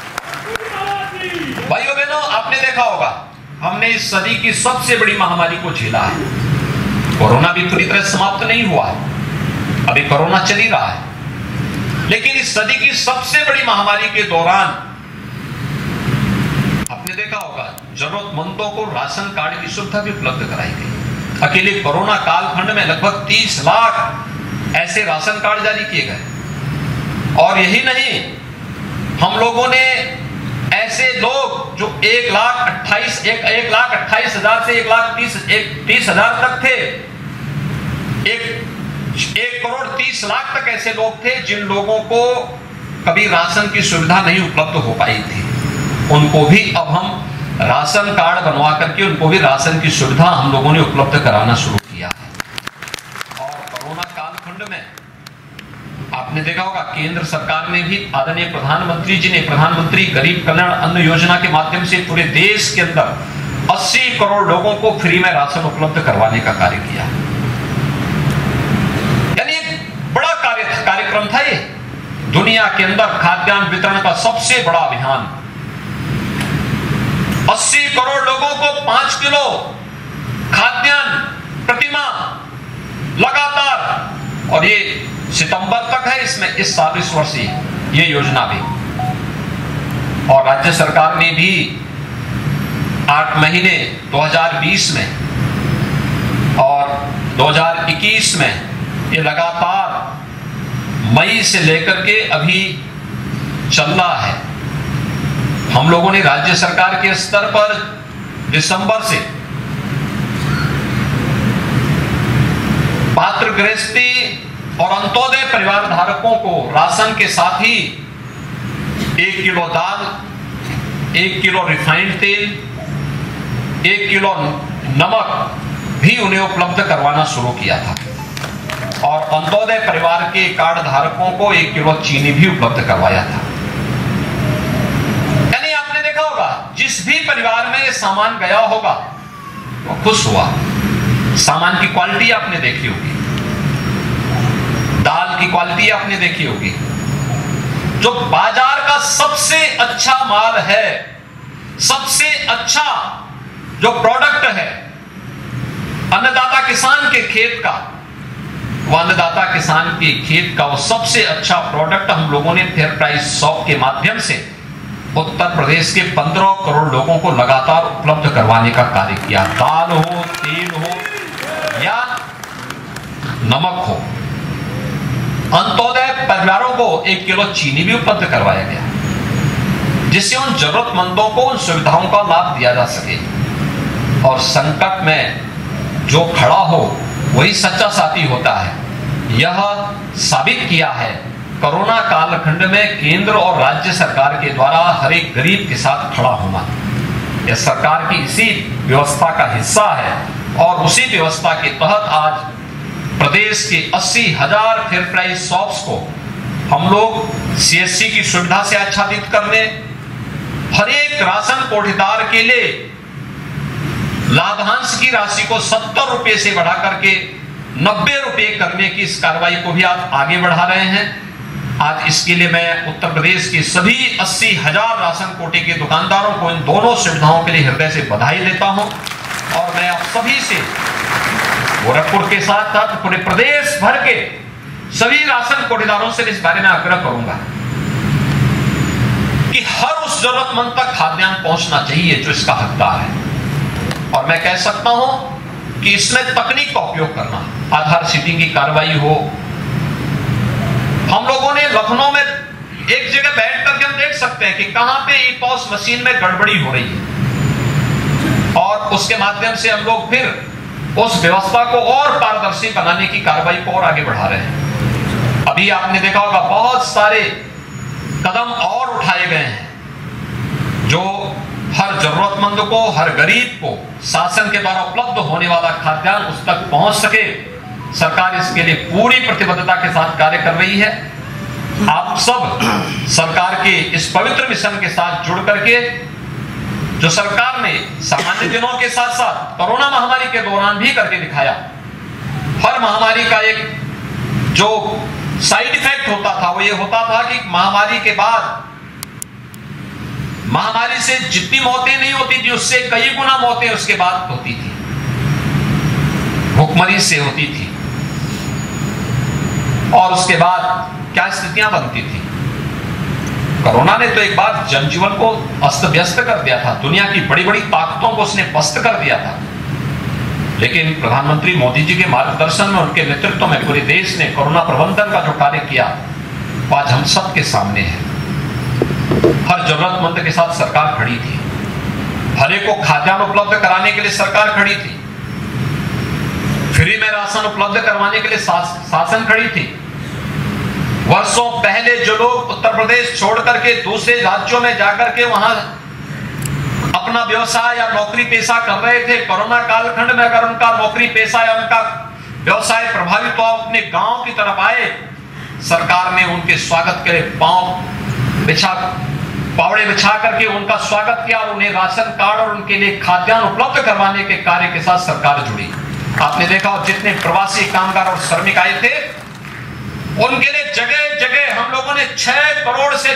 भाइयों बहनों, आपने देखा होगा हमने इस सदी की सबसे बड़ी महामारी को झेला है। कोरोना भी पूरी तरह समाप्त नहीं हुआ है, अभी कोरोना चल ही रहा है, लेकिन इस सदी की सबसे बड़ी महामारी के दौरान जरूरतमंदों को राशन कार्ड की सुविधा भी उपलब्ध कराई गई। अकेले कोरोना कालखंड में लगभग 30 लाख ऐसे राशन कार्ड जारी किए गए। और यही नहीं, हम लोगों ने ऐसे लोग जो 1,28,000 से 1,30,000 तक थे, 1,30,00,000 तक ऐसे लोग थे जिन लोगों को कभी राशन की सुविधा नहीं उपलब्ध हो पाई थी। उनको भी अब हम राशन कार्ड बनवा करके उनको भी राशन की सुविधा हम लोगों ने उपलब्ध कराना शुरू किया है। और कोरोना कालखंड में आपने देखा होगा, केंद्र सरकार ने भी आदरणीय प्रधानमंत्री जी ने प्रधानमंत्री गरीब कल्याण अन्न योजना के माध्यम से पूरे देश के अंदर 80 करोड़ लोगों को फ्री में राशन उपलब्ध करवाने का कार्य किया। यानी एक बड़ा कार्यक्रम था ये, दुनिया के अंदर खाद्यान्न वितरण का सबसे बड़ा अभियान। 80 करोड़ लोगों को 5 किलो खाद्यान्न प्रतिमाह लगातार, और ये सितंबर तक है, इसमें इस साल इस वर्ष ये योजना भी। और राज्य सरकार ने भी 8 महीने 2020 में और 2021 में ये लगातार मई से लेकर के अभी चल रहा है। हम लोगों ने राज्य सरकार के स्तर पर दिसंबर से पात्र गृहस्थी और अंत्योदय परिवार धारकों को राशन के साथ ही 1 किलो दाल, 1 किलो रिफाइंड तेल, 1 किलो नमक भी उन्हें उपलब्ध करवाना शुरू किया था। और अंत्योदय परिवार के कार्ड धारकों को 1 किलो चीनी भी उपलब्ध करवाया था। यानी आपने देखा होगा, जिस भी परिवार में ये सामान गया होगा वो खुश हुआ। सामान की क्वालिटी आपने देखी होगी, दाल की क्वालिटी आपने देखी होगी। जो बाजार का सबसे अच्छा माल है, सबसे अच्छा जो प्रोडक्ट है अन्नदाता किसान के खेत का, वो अन्नदाता किसान के खेत का वो सबसे अच्छा प्रोडक्ट हम लोगों ने फेयर प्राइस शॉप के माध्यम से उत्तर प्रदेश के 15 करोड़ लोगों को लगातार उपलब्ध करवाने का कार्य किया। दाल हो, तेल हो या नमक हो। अंत्योदय परिवारों को 1 किलो चीनी भी उपलब्ध करवाया गया, जिससे उन जरूरतमंदों को उन सुविधाओं का लाभ दिया जा सके। और संकट में जो खड़ा हो वही सच्चा साथी होता है। यह साबित किया है कोरोना कालखंड में केंद्र और राज्य सरकार के द्वारा हर एक गरीब के साथ खड़ा होना। यह सरकार की इसी व्यवस्था का हिस्सा है और उसी व्यवस्था के तहत आज प्रदेश के 80,000 फेयर प्राइस शॉप्स को हम लोग सीएससी की सुविधा से आच्छादित करने, हर एक राशन कोठीदार के लिए लाभांश की राशि को 70 रुपए से बढ़ा करके 90 रुपए करने की इस कार्रवाई को भी आज आगे बढ़ा रहे हैं। आज इसके लिए मैं उत्तर प्रदेश के सभी 80,000 राशन कोटे के दुकानदारों को इन दोनों सुविधाओं के लिए हृदय से बधाई देता हूं। और मैं आप सभी से गोरखपुर के साथ साथ पूरे प्रदेश भर के सभी राशन कोटेदारों से इस बारे में आग्रह करूंगा कि हर उस जरूरतमंद तक खाद्यान्न पहुंचना चाहिए जो इसका हकदार है। और मैं कह सकता हूं कि इसमें तकनीक का उपयोग करना, आधार सीडिंग की कार्रवाई हो। हम लोगों ने लखनऊ में एक जगह बैठ करके हम देख सकते हैं कि कहां पे ई-पॉस मशीन में गड़बड़ी हो रही है, और उसके माध्यम से हम लोग फिर उस व्यवस्था को और पारदर्शी बनाने की कार्रवाई को और आगे बढ़ा रहे हैं। अभी आपने देखा होगा बहुत सारे कदम और उठाए गए हैं जो हर जरूरतमंद को, हर गरीब को शासन के द्वारा उपलब्ध होने वाला खाद्यान्न उस तक पहुंच सके। सरकार इसके लिए पूरी प्रतिबद्धता के साथ कार्य कर रही है। आप सब सरकार के इस पवित्र मिशन के साथ जुड़ करके, जो सरकार ने सामान्य दिनों के साथ साथ कोरोना महामारी के दौरान भी करके दिखाया, हर महामारी का एक जो साइड इफेक्ट होता था वो ये होता था कि महामारी के बाद महामारी से जितनी मौतें नहीं होती थी उससे कई गुना मौतें उसके बाद होती थी, भूखमरी से होती थी। और उसके बाद क्या स्थितियां बनती थी, कोरोना ने तो एक बार जनजीवन को अस्त व्यस्त कर दिया था, दुनिया की बड़ी बड़ी ताकतों को उसने पस्त कर दिया था। लेकिन प्रधानमंत्री मोदी जी के मार्गदर्शन में, उनके नेतृत्व में पूरे देश ने कोरोना प्रबंधन का जो कार्य किया वो आज हम सब के सामने है। हर जरूरतमंद के साथ सरकार खड़ी थी, हर एक को खाद्यान्न उपलब्ध कराने के लिए सरकार खड़ी थी, फ्री में राशन उपलब्ध करवाने के लिए शासन खड़ी थी। वर्षों पहले जो लोग उत्तर प्रदेश छोड़ करके दूसरे राज्यों में जाकर के वहां अपना व्यवसाय या नौकरी पेशा कर रहे थे, कोरोना कालखंड में अगर उनका नौकरी पेशा या उनका व्यवसाय प्रभावित हुआ, अपने गांव की तरफ आए, सरकार ने उनके स्वागत के लिए पावड़े बिछा करके उनका स्वागत किया और उन्हें राशन कार्ड और उनके लिए खाद्यान्न उपलब्ध करवाने के कार्य के साथ सरकार जुड़ी। आपने देखा जितने प्रवासी कामगार और श्रमिक आए थे, उनके लिए जगह जगह हम लोगों ने 6 करोड़ से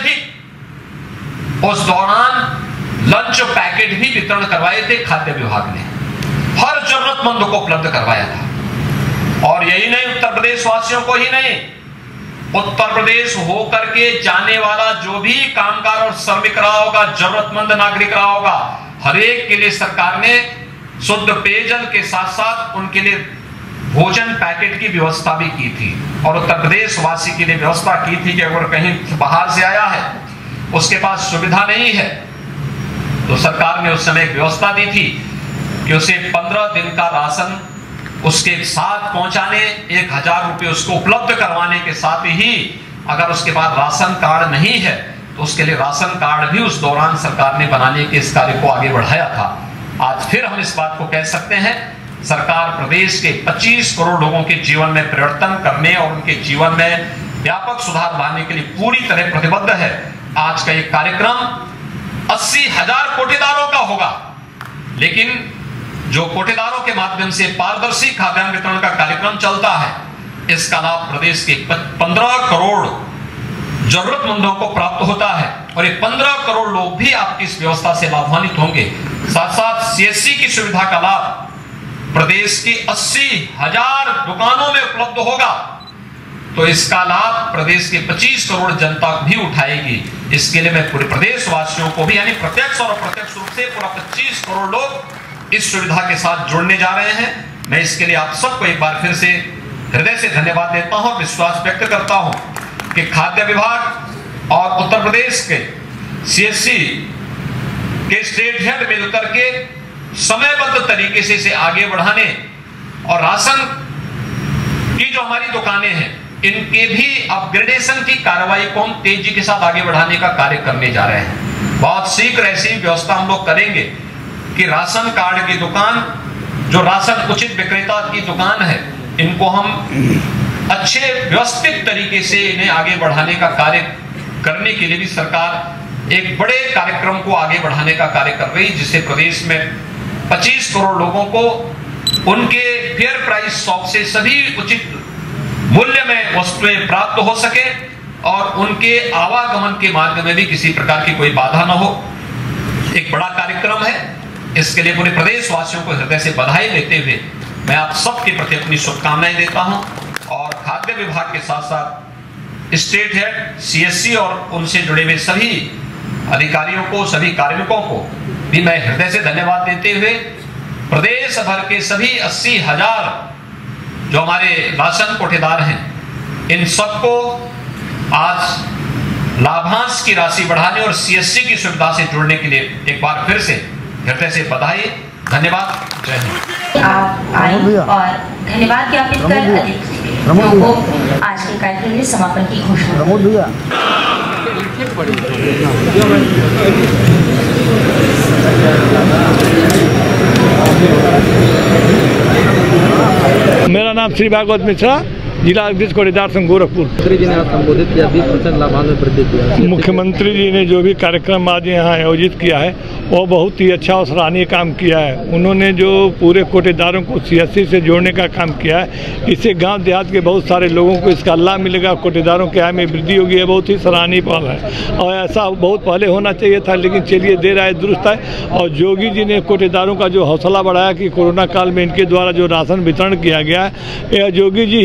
अधिक उस दौरान लंच पैकेट भी वितरण करवाए थे। खाद्य विभाग ने हर जरूरतमंद को उपलब्ध करवाया था। और यही नहीं, उत्तर प्रदेश वासियों को ही नहीं, उत्तर प्रदेश होकर के जाने वाला जो भी कामगार और श्रमिक रहा होगा, जरूरतमंद नागरिक रहा होगा, हर एक के लिए सरकार ने शुद्ध पेयजल के साथ साथ उनके लिए भोजन पैकेट की व्यवस्था भी की थी। और उत्तर प्रदेश वासी के लिए व्यवस्था की थी कि अगर कहीं बाहर से आया है, उसके पास सुविधा नहीं है, तो सरकार ने उस समय एक व्यवस्था दी थी कि उसे 15 दिन का राशन उसके साथ पहुंचाने, 1000 रुपये उसको उपलब्ध करवाने के साथ ही अगर उसके पास राशन कार्ड नहीं है तो उसके लिए राशन कार्ड भी उस दौरान सरकार ने बनाने के इस कार्य को आगे बढ़ाया था। आज फिर हम इस बात को कह सकते हैं, सरकार प्रदेश के 25 करोड़ लोगों के जीवन में परिवर्तन करने और उनके जीवन में व्यापक सुधार लाने के लिए पूरी तरह प्रतिबद्ध है। आज का ये कार्यक्रम 80,000 कोटेदारों का होगा, लेकिन जो कोटेदारों के माध्यम से पारदर्शी खाद्यान्न वितरण का कार्यक्रम चलता है, इसका लाभ प्रदेश के 15 करोड़ जरूरतमंदों को प्राप्त होता है और ये 15 करोड़ लोग भी आपकी इस व्यवस्था से लाभान्वित होंगे। साथ साथ CSC की सुविधा का लाभ प्रदेश की 80,000 दुकानों में उपलब्ध होगा, तो इसका लाभ प्रदेश के 25 करोड़ जनता भी उठाएगी। इसके लिए मैं पूरे प्रदेश वासियों को भी, यानी प्रत्यक्ष और अप्रत्यक्ष रूप से पूरा 25 करोड़ लोग इस सुविधा के साथ जुड़ने जा रहे हैं। मैं इसके लिए आप सबको एक बार फिर से हृदय से धन्यवाद देता हूं, विश्वास व्यक्त करता हूं कि खाद्य विभाग और उत्तर प्रदेश के CSC के स्टेट हेड मिलकर के समयबद्ध तरीके से इसे आगे बढ़ाने और राशन की जो हमारी दुकानें हैं, इनके भी अपग्रेडेशन की कार्रवाई को हम तेजी के साथ आगे बढ़ाने का कार्य करने जा रहे हैं। बहुत शीघ्र ऐसी व्यवस्था हम लोग करेंगे कि राशन कार्ड की दुकान, जो राशन उचित विक्रेता की दुकान है, इनको हम अच्छे व्यवस्थित तरीके से इन्हें आगे बढ़ाने का कार्य करने के लिए भी सरकार एक बड़े कार्यक्रम को आगे बढ़ाने का कार्य कर रही है, जिससे प्रदेश में 25 करोड़ लोगों को उनके फेयर प्राइस शॉप से सभी उचित मूल्य में वस्तुएं प्राप्त हो सके और उनके आवागमन के मार्ग में भी किसी प्रकार की कोई बाधा न हो। एक बड़ा कार्यक्रम है, इसके लिए पूरे प्रदेश वासियों को हृदय से बधाई देते हुए मैं आप सबके प्रति अपनी शुभकामनाएं देता हूं और खाद्य विभाग के साथ साथ स्टेट हेड, CSC और उनसे जुड़े हुए सभी अधिकारियों को, सभी कार्मिकों को भी मैं हृदय से धन्यवाद देते हुए प्रदेश भर के सभी 80,000 जो हमारे राशन कोटेदार हैं, इन सबको आज लाभांश की राशि बढ़ाने और CSC की सुविधा से जुड़ने के लिए एक बार फिर से हृदय से बधाई, धन्यवाद, जय हिंद। आप आए और धन्यवाद ज्ञापित कर अधिकारियों को आज के कार्यक्रम के समापन की घोषणा। मेरा नाम श्री भागवत मिश्रा, जिला अध्यक्ष कोटेदार संघ गोरखपुर। मुख्यमंत्री जी ने आज संबोधित किया, 20% लाभांश में वृद्धि किया। मुख्यमंत्री जी ने जो भी कार्यक्रम आज यहाँ आयोजित किया है वो बहुत ही अच्छा और सराहनीय काम किया है। उन्होंने जो पूरे कोटेदारों को CSC से जोड़ने का काम किया है, इससे गांव देहात के बहुत सारे लोगों को इसका लाभ मिलेगा, कोटेदारों के आय में वृद्धि होगी। है बहुत ही सराहनीय पहल है और ऐसा बहुत पहले होना चाहिए था, लेकिन चलिए देर आए दुरुस्त है। और योगी जी ने कोटेदारों का जो हौसला बढ़ाया कि कोरोना काल में इनके द्वारा जो राशन वितरण किया गया है, यह योगी जी ही नहीं, मैं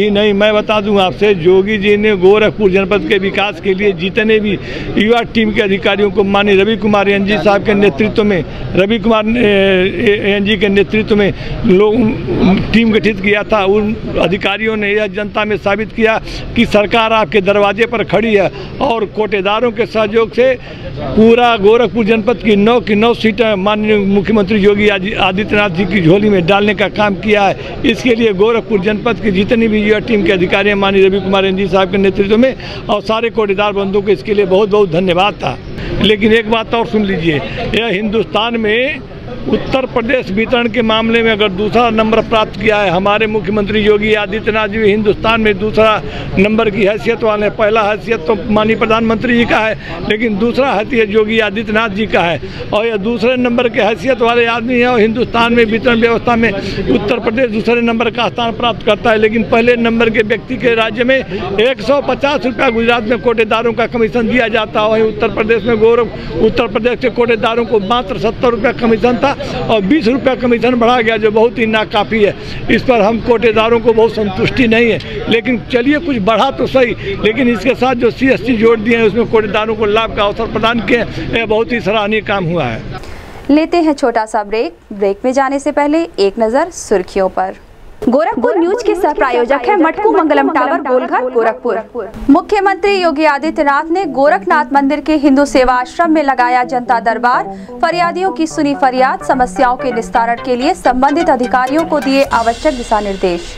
मैं बता दूं आपसे, योगी जी ने गोरखपुर जनपद के विकास के लिए जितने भी युवा टीम के अधिकारियों को माननीय रवि कुमार एनजी साहब के नेतृत्व में, रवि कुमार एनजी के नेतृत्व में लोग टीम गठित किया था, उन अधिकारियों ने यह जनता में साबित किया कि सरकार आपके दरवाजे पर खड़ी है और कोटेदारों के सहयोग से पूरा गोरखपुर जनपद की 9 सीटें माननीय मुख्यमंत्री योगी आदित्यनाथ जी की झोली में डालने का काम किया है। इसके लिए गोरखपुर जनपद की जितनी भी युवा टीम के अधिकारी हैं माननीय रवि कुमार एनजी साहब के नेतृत्व में और सारे कोटेदार बंधुओं को इसके लिए बहुत बहुत धन्यवाद था। लेकिन एक बात और सुन लीजिए, यह हिंदुस्तान में उत्तर प्रदेश वितरण के मामले में अगर दूसरा नंबर प्राप्त किया है हमारे मुख्यमंत्री योगी आदित्यनाथ जी, हिंदुस्तान में दूसरा नंबर की हैसियत वाले। पहला हैसियत तो माननीय प्रधानमंत्री जी का है, लेकिन दूसरा हैसियत योगी आदित्यनाथ जी का है और यह दूसरे नंबर के हैसियत वाले आदमी हैं और हिंदुस्तान में वितरण व्यवस्था में उत्तर प्रदेश दूसरे नंबर का स्थान प्राप्त करता है। लेकिन पहले नंबर के व्यक्ति के राज्य में 150 रुपया गुजरात में कोटेदारों का कमीशन दिया जाता है, वहीं उत्तर प्रदेश में उत्तर प्रदेश के कोटेदारों को मात्र 70 रुपया कमीशन था और 20 रुपया कमीशन बढ़ा गया, जो बहुत ही नाकाफ़ी है। इस पर हम कोटेदारों को बहुत संतुष्टि नहीं है, लेकिन चलिए कुछ बढ़ा तो सही, लेकिन इसके साथ जो CST जोड़ दिए हैं उसमें कोटेदारों को लाभ का अवसर प्रदान किए, यह बहुत ही सराहनीय काम हुआ है। लेते हैं छोटा सा ब्रेक में जाने से पहले एक नज़र सुर्खियों पर। गोरखपुर न्यूज के सह प्रायोजक है मटकू मंगलम टावर गोलघर गोरखपुर। मुख्यमंत्री योगी आदित्यनाथ ने गोरखनाथ मंदिर के हिंदू सेवा आश्रम में लगाया जनता दरबार। फरियादियों की सुनी फरियाद, समस्याओं के निस्तारण के लिए संबंधित अधिकारियों को दिए आवश्यक दिशा निर्देश।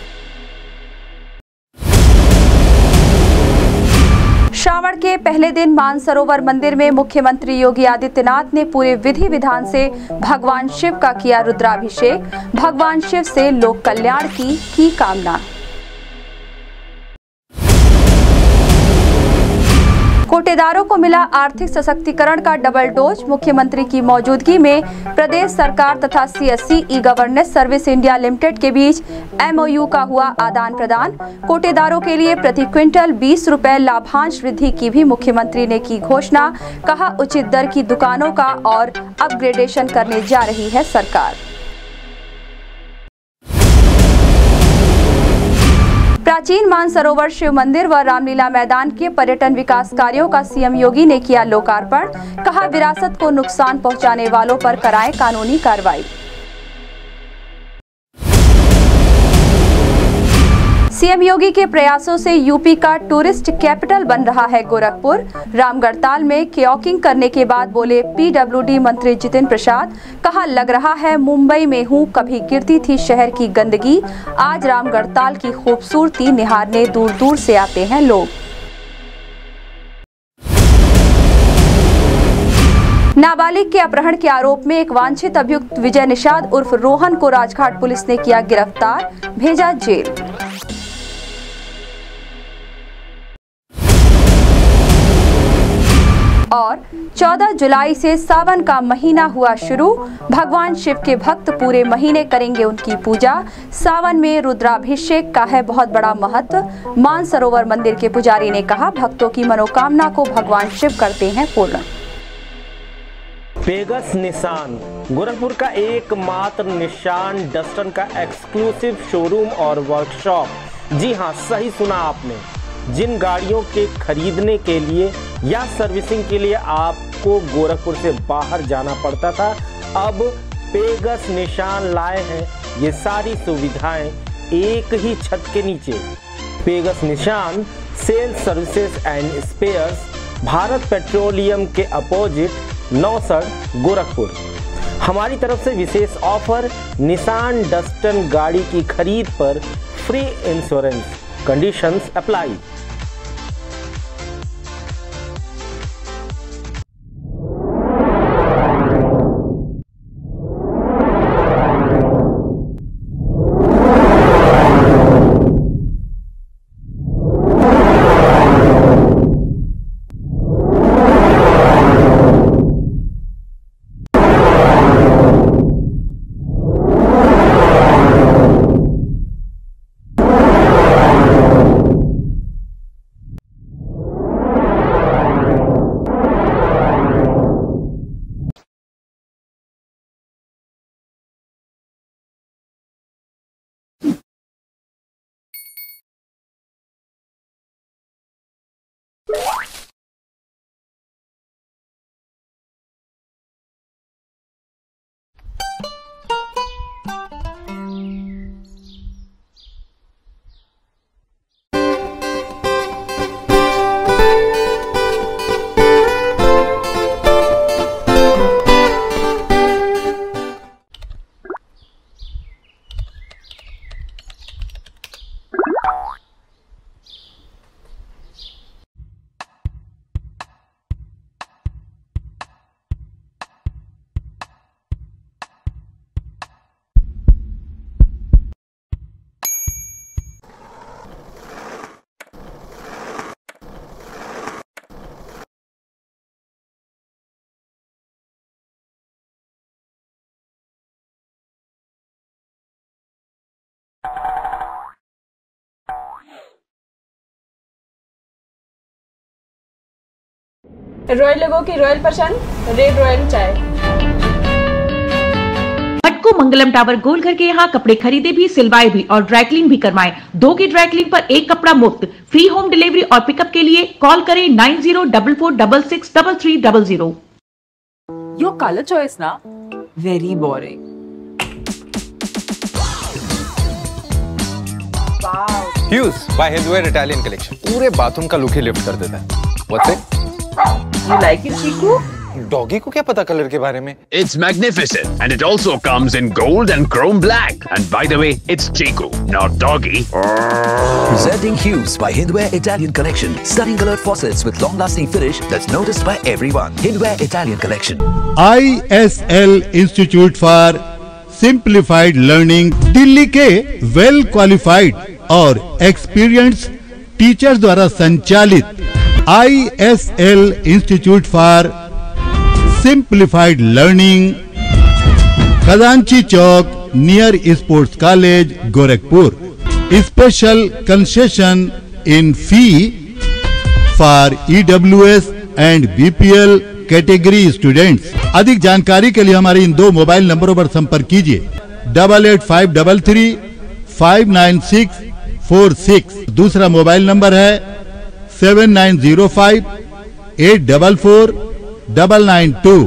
श्रावण के पहले दिन मानसरोवर मंदिर में मुख्यमंत्री योगी आदित्यनाथ ने पूरे विधि विधान से भगवान शिव का किया रुद्राभिषेक। भगवान शिव से लोक कल्याण की कामना। कोटेदारों को मिला आर्थिक सशक्तिकरण का डबल डोज। मुख्यमंत्री की मौजूदगी में प्रदेश सरकार तथा CSC e governance service India limited के बीच MOU का हुआ आदान प्रदान। कोटेदारों के लिए प्रति क्विंटल 20 रुपए लाभांश वृद्धि की भी मुख्यमंत्री ने की घोषणा। कहा उचित दर की दुकानों का और अपग्रेडेशन करने जा रही है सरकार। प्राचीन मानसरोवर शिव मंदिर व रामलीला मैदान के पर्यटन विकास कार्यों का CM योगी ने किया लोकार्पण। कहा विरासत को नुकसान पहुंचाने वालों पर कराएं कानूनी कार्रवाई। CM योगी के प्रयासों से यूपी का टूरिस्ट कैपिटल बन रहा है गोरखपुर। रामगढ़ताल में कियोकिंग करने के बाद बोले PWD मंत्री जितिन प्रसाद। कहा लग रहा है मुंबई में हूँ, कभी गिरती थी शहर की गंदगी। आज रामगढ़ताल की खूबसूरती निहारने दूर दूर से आते हैं लोग। नाबालिग के अपहरण के आरोप में एक वांछित अभियुक्त विजय निषाद उर्फ रोहन को राजघाट पुलिस ने किया गिरफ्तार, भेजा जेल। और 14 जुलाई से सावन का महीना हुआ शुरू। भगवान शिव के भक्त पूरे महीने करेंगे उनकी पूजा। सावन में रुद्राभिषेक का है बहुत बड़ा महत्व। मानसरोवर मंदिर के पुजारी ने कहा भक्तों की मनोकामना को भगवान शिव करते हैं पूर्ण। पेगस निशान गोरखपुर का एकमात्र निशान डस्टन का एक्सक्लूसिव शोरूम और वर्कशॉप। जी हाँ, सही सुना आपने। जिन गाड़ियों के खरीदने के लिए या सर्विसिंग के लिए आपको गोरखपुर से बाहर जाना पड़ता था, अब पेगस निशान लाए हैं ये सारी सुविधाएं एक ही छत के नीचे। पेगस Nissan sales services and spares, Bharat petroleum के अपोजिट नौसड़ गोरखपुर। हमारी तरफ से विशेष ऑफर, निशान डस्टन गाड़ी की खरीद पर free insurance, conditions apply. Royal लोगों की रॉयल पसंद, रेड रॉयल चाय। भटको मंगलम टावर गोलघर के यहाँ कपड़े खरीदे भी, सिलवाए भी और ड्राइक्लिंग भी करवाएं। 2 की ड्राइक्लिंग पर 1 कपड़ा मुफ्त। फ्री होम डिलीवरी और पिकअप के लिए कॉल करें 9044663300। Your color choice na very boring. Wow. Hues by Hindware Italian Collection. पूरे बाथरूम का लुक ही लिफ्ट कर देता है। What's it? You like it, Chiku? Doggy को क्या पता कलर के बारे में? It's magnificent and it also comes in gold and chrome black. And by the way, it's Chiku, not doggy. Presenting Hues by Hindware Italian Collection. Stunning colored faucets with long-lasting finish that's noticed by everyone. Hindware Italian Collection. ISL Institute for Simplified Learning Delhi के well qualified और experienced teachers द्वारा संचालित ISL Institute for Simplified Learning, Khajanchi Chowk near sports college Gorakhpur. Special concession in fee for EWS and BPL category students. अधिक जानकारी के लिए हमारे इन 2 mobile नंबरों पर संपर्क कीजिए 8853359646। दूसरा मोबाइल नंबर है 7905844992।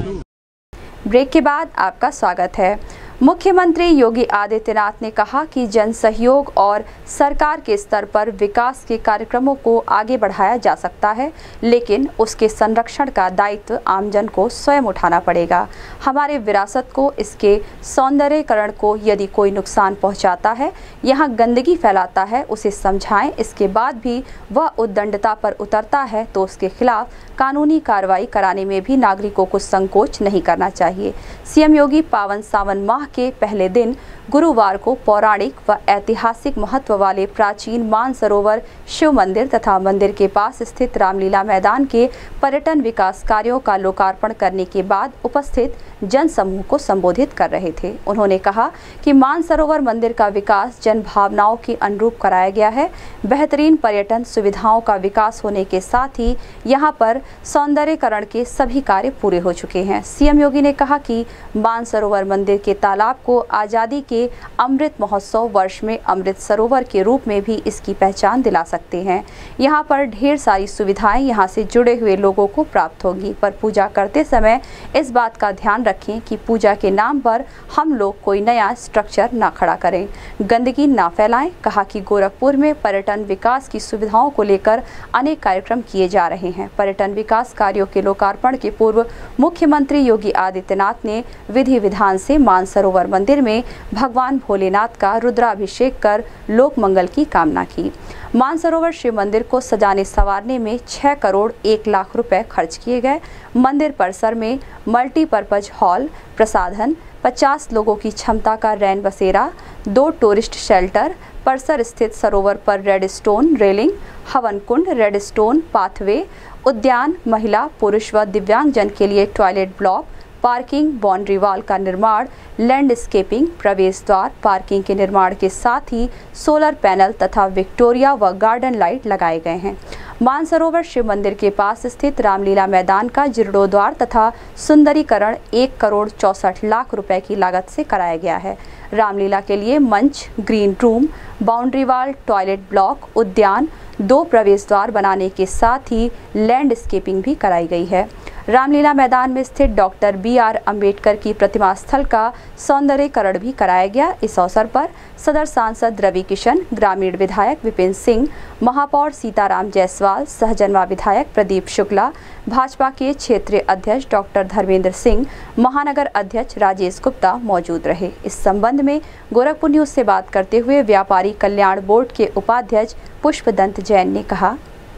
ब्रेक के बाद आपका स्वागत है। मुख्यमंत्री योगी आदित्यनाथ ने कहा कि जन सहयोग और सरकार के स्तर पर विकास के कार्यक्रमों को आगे बढ़ाया जा सकता है, लेकिन उसके संरक्षण का दायित्व आमजन को स्वयं उठाना पड़ेगा। हमारे विरासत को, इसके सौंदर्यीकरण को यदि कोई नुकसान पहुंचाता है, यहाँ गंदगी फैलाता है, उसे समझाएं। इसके बाद भी वह उद्दंडता पर उतरता है तो उसके खिलाफ कानूनी कार्रवाई कराने में भी नागरिकों को संकोच नहीं करना चाहिए। सीएम योगी पावन सावन माह के पहले दिन गुरुवार को पौराणिक व ऐतिहासिक महत्व वाले प्राचीन मानसरोवर शिव मंदिर तथा मंदिर के पास स्थित रामलीला मैदान के पर्यटन विकास कार्यों का लोकार्पण करने के बाद उपस्थित जन समूह को संबोधित कर रहे थे। उन्होंने कहा कि मानसरोवर मंदिर का विकास जन भावनाओं के अनुरूप कराया गया है। बेहतरीन पर्यटन सुविधाओं का विकास होने के साथ ही यहाँ पर सौंदर्यीकरण के सभी कार्य पूरे हो चुके हैं। सीएम योगी ने कहा कि मानसरोवर मंदिर के तालाब को आज़ादी के अमृत महोत्सव वर्ष में अमृत सरोवर के रूप में भी इसकी पहचान दिला सकते हैं। यहाँ पर ढेर सारी सुविधाएं यहाँ से जुड़े हुए लोगों को प्राप्त होगी, पर पूजा करते समय इस बात का ध्यान रखें कि पूजा के नाम पर हम लोग कोई नया स्ट्रक्चर ना खड़ा करें, गंदगी ना फैलाएं। कहा कि गोरखपुर में पर्यटन विकास की सुविधाओं को लेकर अनेक कार्यक्रम किए जा रहे हैं। पर्यटन विकास कार्यों के लोकार्पण के पूर्व मुख्यमंत्री योगी आदित्यनाथ ने विधि विधान से मानसरोवर मंदिर में भगवान भोलेनाथ का रुद्राभिषेक कर लोक मंगल की कामना की। मानसरोवर शिव मंदिर को सजाने संवारने में 6 करोड़ 1 लाख रुपए खर्च किए गए। मंदिर परिसर में मल्टीपर्पज हॉल, प्रसाधन, 50 लोगों की क्षमता का रैन बसेरा, 2 टूरिस्ट शेल्टर, परिसर स्थित सरोवर पर रेड स्टोन रेलिंग, हवन कुंड, रेड स्टोन पाथवे, उद्यान, महिला, पुरुष व दिव्यांगजन के लिए toilet block, parking, boundary wall का निर्माण, लैंडस्केपिंग, प्रवेश द्वार, पार्किंग के निर्माण के साथ ही सोलर पैनल तथा विक्टोरिया व गार्डन लाइट लगाए गए हैं। मानसरोवर शिव मंदिर के पास स्थित रामलीला मैदान का जीर्णोद्वार तथा सुंदरीकरण 1 करोड़ 64 लाख रुपए की लागत से कराया गया है। रामलीला के लिए मंच, green room, boundary wall, toilet block, उद्यान, 2 प्रवेश द्वार बनाने के साथ ही लैंडस्केपिंग भी कराई गई है। रामलीला मैदान में स्थित डॉक्टर BR अम्बेडकर की प्रतिमा स्थल का सौंदर्यीकरण भी कराया गया। इस अवसर पर सदर सांसद रवि किशन, ग्रामीण विधायक विपिन सिंह, महापौर सीताराम जायसवाल, सहजनवा विधायक प्रदीप शुक्ला, भाजपा के क्षेत्रीय अध्यक्ष डॉक्टर धर्मेंद्र सिंह, महानगर अध्यक्ष राजेश गुप्ता मौजूद रहे। इस संबंध में गोरखपुर न्यूज से बात करते हुए व्यापारी कल्याण बोर्ड के उपाध्यक्ष पुष्पदंत जैन ने कहा,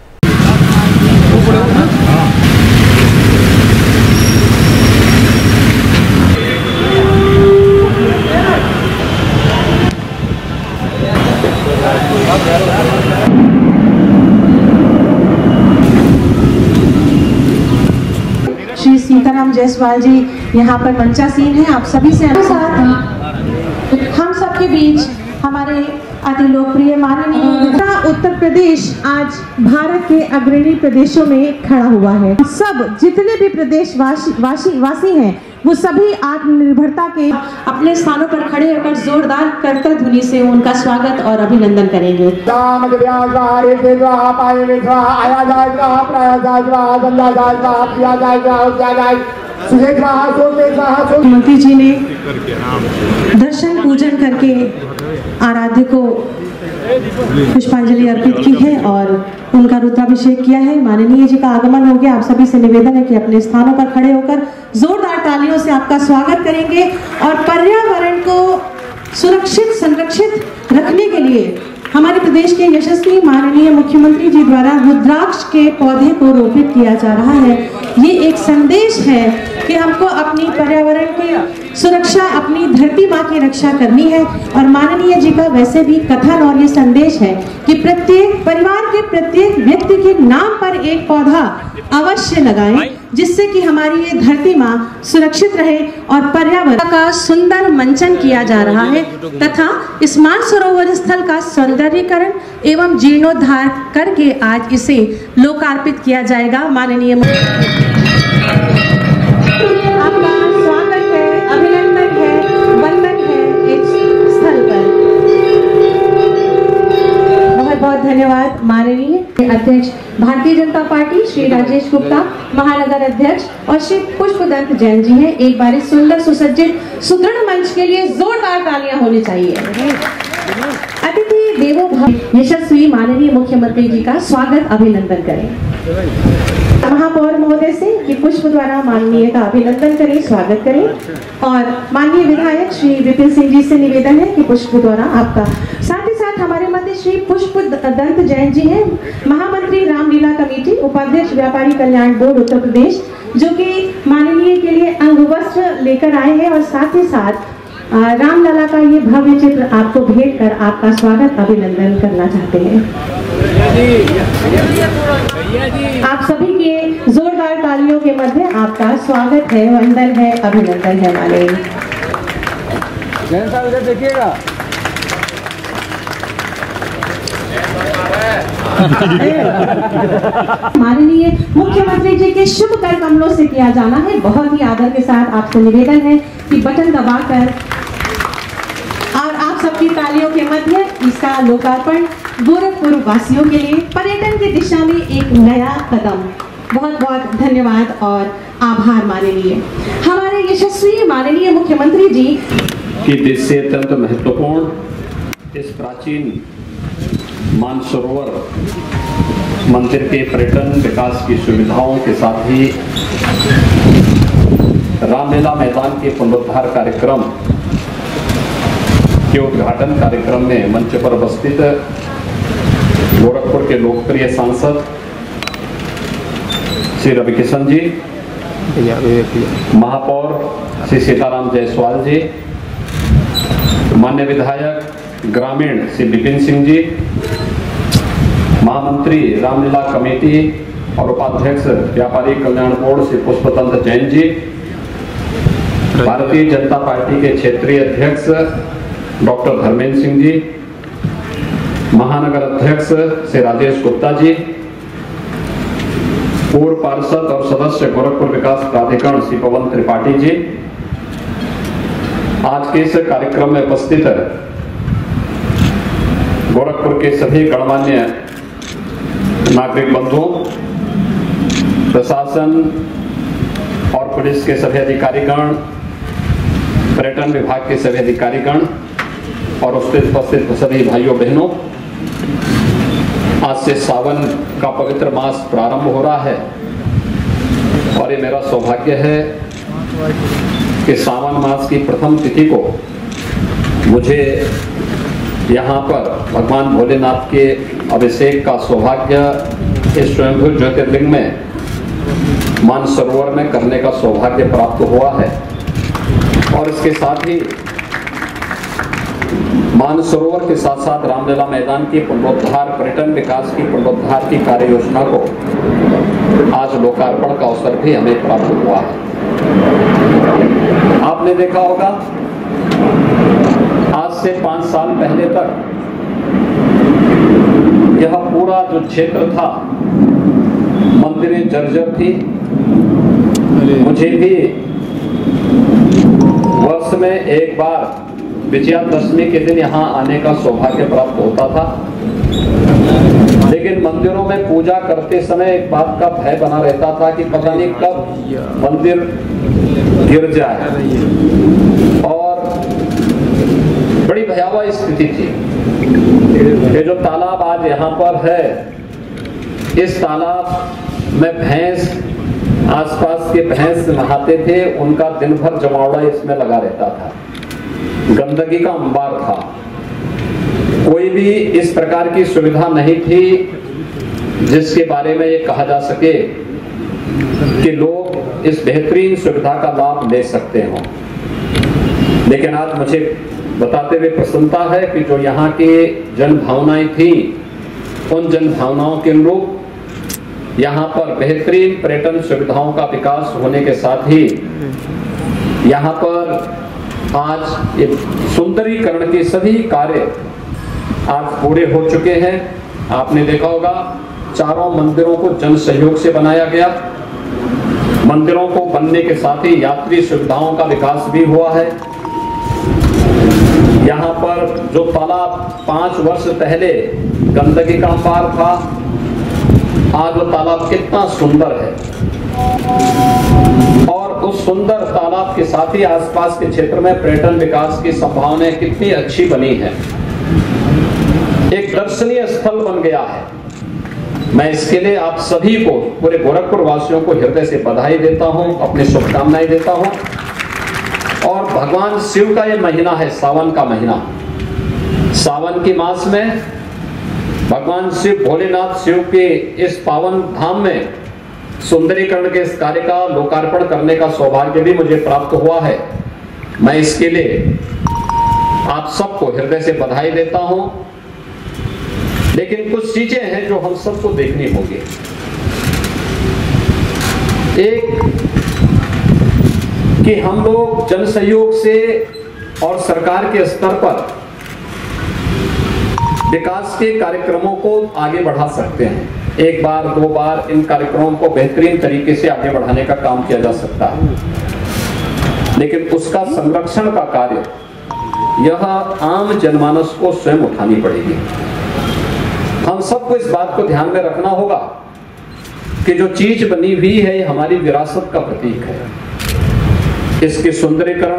श्री सीताराम जायसवाल जी यहाँ पर मंचासीन है। आप सभी से साथ हम सबके बीच हमारे अति लोकप्रिय माननीय उत्तर प्रदेश आज भारत के अग्रणी प्रदेशों में खड़ा हुआ है। सब जितने भी प्रदेश वासी हैं वो सभी आत्मनिर्भरता के अपने स्थानों पर खड़े होकर जोरदार करतल ध्वनि से उनका स्वागत और अभिनंदन करेंगे। मंत्री जी ने दर्शन पूजन करके आराध्य को पुष्पांजलि अर्पित की है और उनका रुद्राभिषेक किया है। माननीय जी का आगमन हो गया। आप सभी से निवेदन है कि अपने स्थानों पर खड़े होकर जोरदार तालियों से आपका स्वागत करेंगे और पर्यावरण को सुरक्षित संरक्षित रखने के लिए हमारे प्रदेश के यशस्वी माननीय मुख्यमंत्री जी द्वारा रुद्राक्ष के पौधे को रोपित किया जा रहा है। ये एक संदेश है कि हमको अपनी पर्यावरण की सुरक्षा, अपनी धरती माँ की रक्षा करनी है और माननीय जी का वैसे भी कथन और ये संदेश है कि प्रत्येक परिवार के प्रत्येक व्यक्ति के नाम पर एक पौधा अवश्य लगाएं, जिससे कि हमारी ये धरती माँ सुरक्षित रहे और पर्यावरण का सुंदर मंचन किया जा रहा है तथा इस मानसरोवर स्थल का सौंदर्यीकरण एवं जीर्णोद्धार करके आज इसे लोकार्पित किया जाएगा। माननीय आपका स्वागत है, अभिनंदन है, वंदन है इस स्थल पर। बहुत बहुत धन्यवाद माननीय अध्यक्ष भारतीय जनता पार्टी श्री राजेश गुप्ता, महानगर अध्यक्ष और श्री पुष्पदंत जैन जी हैं। एक बार इस सुंदर सुसज्जित सुदृढ़ मंच के लिए जोरदार तालियां होनी चाहिए। अतिथि देवो भव यशस्वी माननीय मुख्यमंत्री जी का स्वागत अभिनंदन करें। महापौर महोदय से कि पुष्प द्वारा माननीय का अभिनंदन करें, स्वागत करें और माननीय विधायक श्री विपिन सिंह जी से निवेदन है कि पुष्प द्वारा आपका। साथ ही साथ हमारे मध्य श्री पुष्पदंत जैन जी हैं, महामंत्री रामलीला कमेटी, उपाध्यक्ष व्यापारी कल्याण बोर्ड उत्तर प्रदेश, जो कि माननीय के लिए अंग वस्त्र लेकर आए हैं और साथ ही साथ रामलला का ये भव्य चित्र आपको भेंट कर आपका स्वागत अभिनंदन करना चाहते हैं। आप सभी के जोरदार तालियों के मध्य आपका स्वागत है, वंदन है, अभिनंदन है। देखिएगा माननीय मुख्यमंत्री जी के शुभ कर कमलों से किया जाना है। बहुत ही आदर के साथ आपसे निवेदन है कि बटन दबाकर और आप सबकी तालियों के मध्य इसका लोकार्पण गोरखपुर वासियों के लिए पर्यटन की दिशा में एक नया कदम। बहुत बहुत धन्यवाद और आभार माननीय हमारे यशस्वी माननीय मुख्यमंत्री जी की देश से अत्यंत महत्वपूर्ण इस प्राचीन मानसरोवर मंदिर के पर्यटन विकास की सुविधाओं के साथ ही रामलीला मैदान के पुनरुद्धार कार्यक्रम के उद्घाटन कार्यक्रम में मंच पर उपस्थित गोरखपुर के लोकप्रिय सांसद श्री रविकिशन जी, महापौर श्री सीताराम जायसवाल जी, मान्य विधायक ग्रामीण श्री विपिन सिंह जी, महामंत्री रामलीला कमेटी और उपाध्यक्ष व्यापारी कल्याण बोर्ड श्री पुष्पदंत जैन जी, भारतीय जनता पार्टी के क्षेत्रीय अध्यक्ष डॉक्टर धर्मेंद्र सिंह जी, महानगर अध्यक्ष श्री राजेश गुप्ता जी, पूर्व पार्षद और सदस्य गोरखपुर विकास प्राधिकरण श्री पवन त्रिपाठी जी, आज के इस कार्यक्रम में उपस्थित गोरखपुर के सभी गणमान्य नागरिक बंधुओं, प्रशासन और पुलिस के सभी अधिकारीगण, पर्यटन विभाग के सभी अधिकारीगण और उससे उपस्थित सभी भाइयों बहनों, आज से सावन का पवित्र मास प्रारंभ हो रहा है और ये मेरा सौभाग्य है कि सावन मास की प्रथम तिथि को मुझे यहाँ पर भगवान भोलेनाथ के अभिषेक का सौभाग्य इस स्वयंभू ज्योतिर्लिंग में मानसरोवर में करने का सौभाग्य प्राप्त हुआ है। और इसके साथ ही मानसरोवर के साथ साथ रामलीला मैदान की पुनरुद्धार, पर्यटन विकास की पुनरुद्धार की कार्य योजना को आज लोकार्पण का अवसर भी हमें प्राप्त हुआ है। आपने देखा होगा आज से 5 साल पहले तक पूरा जो क्षेत्र था मंदिरें जर्जर थी। मुझे भी वर्ष में एक बार विजयादशमी के दिन यहाँ आने का सौभाग्य प्राप्त होता था, लेकिन मंदिरों में पूजा करते समय एक बात का भय बना रहता था कि पता नहीं कब मंदिर गिर जाए, और बड़ी भयावह स्थिति थी। ये जो तालाब आज यहाँ पर है, इस तालाब में भैंस, आसपास के भैंस नहाते थे, उनका दिन भर जमावड़ा इसमें लगा रहता था, गंदगी का अंबार था। कोई भी इस प्रकार की सुविधा नहीं थी जिसके बारे में ये कहा जा सके कि लोग इस बेहतरीन सुविधा का लाभ ले सकते हों। लेकिन आज मुझे बताते हुए प्रसन्नता है कि जो यहाँ की जन भावनाएं थी, उन जन भावनाओं के अनुरूप यहाँ पर बेहतरीन पर्यटन सुविधाओं का विकास होने के साथ ही यहाँ पर आज ये सुंदरीकरण के सभी कार्य आज पूरे हो चुके हैं। आपने देखा होगा चारों मंदिरों को जन सहयोग से बनाया गया। मंदिरों को बनने के साथ ही यात्री सुविधाओं का विकास भी हुआ है। यहाँ पर जो तालाब 5 वर्ष पहले गंदगी का अंबार था, आज वो तालाब कितना सुंदर है, और उस सुंदर तालाब के साथ ही आसपास के क्षेत्र में पर्यटन विकास की संभावनाएं कितनी अच्छी बनी है। एक दर्शनीय स्थल बन गया है। मैं इसके लिए आप सभी को, पूरे गोरखपुर वासियों को हृदय से बधाई देता हूं, अपनी शुभकामनाएं देता हूं। और भगवान शिव का ये महीना है, सावन का महीना। सावन के मास में भगवान शिव, भोलेनाथ शिव के इस पावन धाम में सुंदरीकरण के इस कार्य का लोकार्पण करने का सौभाग्य भी मुझे प्राप्त हुआ है। मैं इसके लिए आप सबको हृदय से बधाई देता हूं। लेकिन कुछ चीजें हैं जो हम सबको देखनी होगी। एक कि हम लोग जन सहयोग से और सरकार के स्तर पर विकास के कार्यक्रमों को आगे बढ़ा सकते हैं। एक बार 2 बार इन कार्यक्रमों को बेहतरीन तरीके से आगे बढ़ाने का काम किया जा सकता है, लेकिन उसका संरक्षण का कार्य यह आम जनमानस को स्वयं उठानी पड़ेगी। हम सबको इस बात को ध्यान में रखना होगा कि जो चीज बनी हुई है, ये हमारी विरासत का प्रतीक है। इसके सुंदरीकरण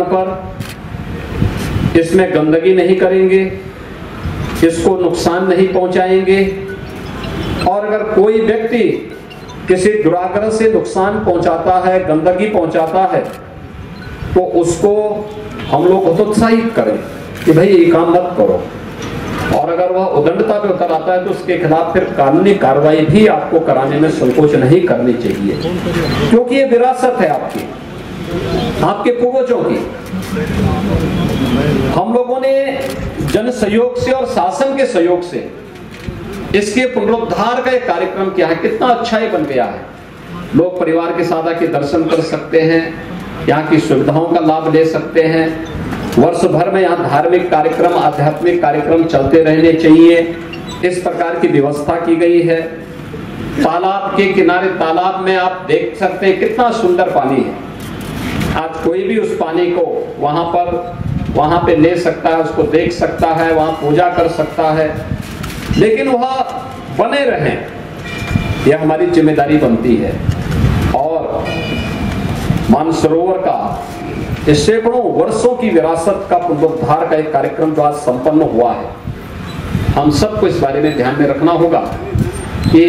पर इसमें गंदगी नहीं करेंगे, इसको नुकसान नहीं पहुंचाएंगे, और अगर कोई व्यक्ति किसी दुराग्रह से नुकसान पहुंचाता है, गंदगी पहुंचाता है, तो उसको हम लोग हतोत्साहित करें कि भाई ये काम मत करो। और अगर वह उदंडता पे उतर आता है तो उसके खिलाफ फिर कानूनी कार्रवाई भी आपको कराने में संकोच नहीं करनी चाहिए, क्योंकि ये विरासत है आपकी, आपके पूर्वजों की। हम लोगों ने जन सहयोग से और शासन के सहयोग से इसके पुनरुद्धार का एक कार्यक्रम किया है। कितना अच्छा ये बन गया है। लोग परिवार के साथ आके दर्शन कर सकते हैं, यहाँ की सुविधाओं का लाभ ले सकते हैं। वर्ष भर में यहाँ धार्मिक कार्यक्रम, आध्यात्मिक कार्यक्रम चलते रहने चाहिए, इस प्रकार की व्यवस्था की गई है। तालाब के किनारे, तालाब में आप देख सकते हैं कितना सुंदर पानी है। आज कोई भी उस पानी को वहां पे ले सकता है, उसको देख सकता है, वहां पूजा कर सकता है, लेकिन वह बने रहें, यह हमारी जिम्मेदारी बनती है। और मानसरोवर का इस सैकड़ों वर्षों की विरासत का पुनरुद्धार का एक कार्यक्रम जो आज संपन्न हुआ है, हम सबको इस बारे में ध्यान में रखना होगा कि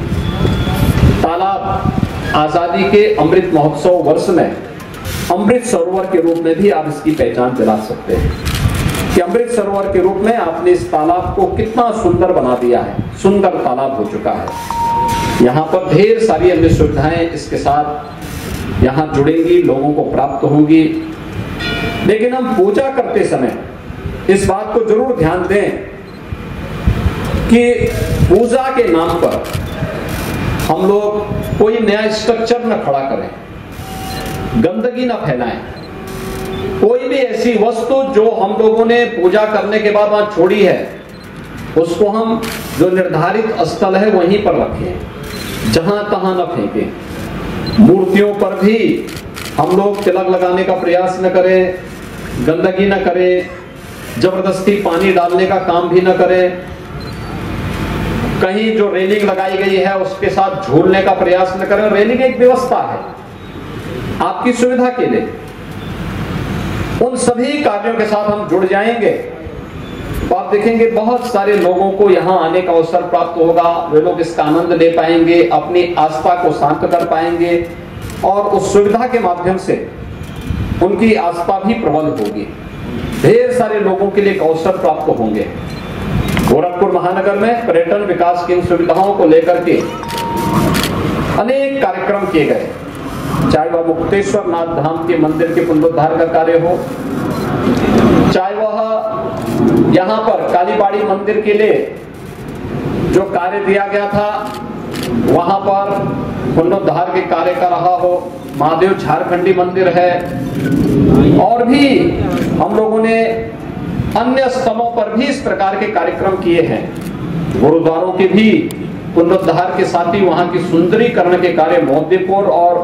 तालाब आजादी के अमृत महोत्सव वर्ष में अमृत सरोवर के रूप में भी आप इसकी पहचान दिला सकते हैं कि अमृत सरोवर के रूप में आपने इस तालाब को कितना सुंदर बना दिया है, सुंदर तालाब हो चुका है। यहाँ पर ढेर सारी अन्य सुविधाएं इसके साथ यहाँ जुड़ेंगी, लोगों को प्राप्त होंगी। लेकिन हम पूजा करते समय इस बात को जरूर ध्यान दें कि पूजा के नाम पर हम लोग कोई नया स्ट्रक्चर न खड़ा करें, गंदगी न फैलाएं। कोई भी ऐसी वस्तु जो हम लोगों ने पूजा करने के बाद वहां छोड़ी है, उसको हम जो निर्धारित स्थल है वहीं पर रखें, जहां तहां न फेंकें। मूर्तियों पर भी हम लोग तिलक लगाने का प्रयास न करें, गंदगी न करें, जबरदस्ती पानी डालने का काम भी न करें। कहीं जो रेलिंग लगाई गई है उसके साथ झूलने का प्रयास न करें। रेलिंग एक व्यवस्था है आपकी सुविधा के लिए। उन सभी कार्यों के साथ हम जुड़ जाएंगे तो आप देखेंगे बहुत सारे लोगों को यहाँ आने का अवसर प्राप्त होगा। वे लोग इसका आनंद ले पाएंगे, अपनी आस्था को शांत कर पाएंगे और उस सुविधा के माध्यम से उनकी आस्था भी प्रबल होगी। ढेर सारे लोगों के लिए एक अवसर प्राप्त होंगे। गोरखपुर महानगर में पर्यटन विकास की इन सुविधाओं को लेकर के अनेक कार्यक्रम किए गए, चाहे वह मुक्तेश्वर नाथ धाम के मंदिर के पुनरुद्धार का कार्य हो, चाहे वह यहाँ पर कालीबाड़ी मंदिर के लिए जो कार्य दिया गया था वहां पर पुनरुद्धार के कार्य का रहा हो, महादेव झारखंडी मंदिर है, और भी हम लोगों ने अन्य स्थलों पर भी इस प्रकार के कार्यक्रम किए हैं। गुरुद्वारों के भी पुनरुद्धार के साथ ही वहां की सुंदरीकरण के कार्य मोदीपुर और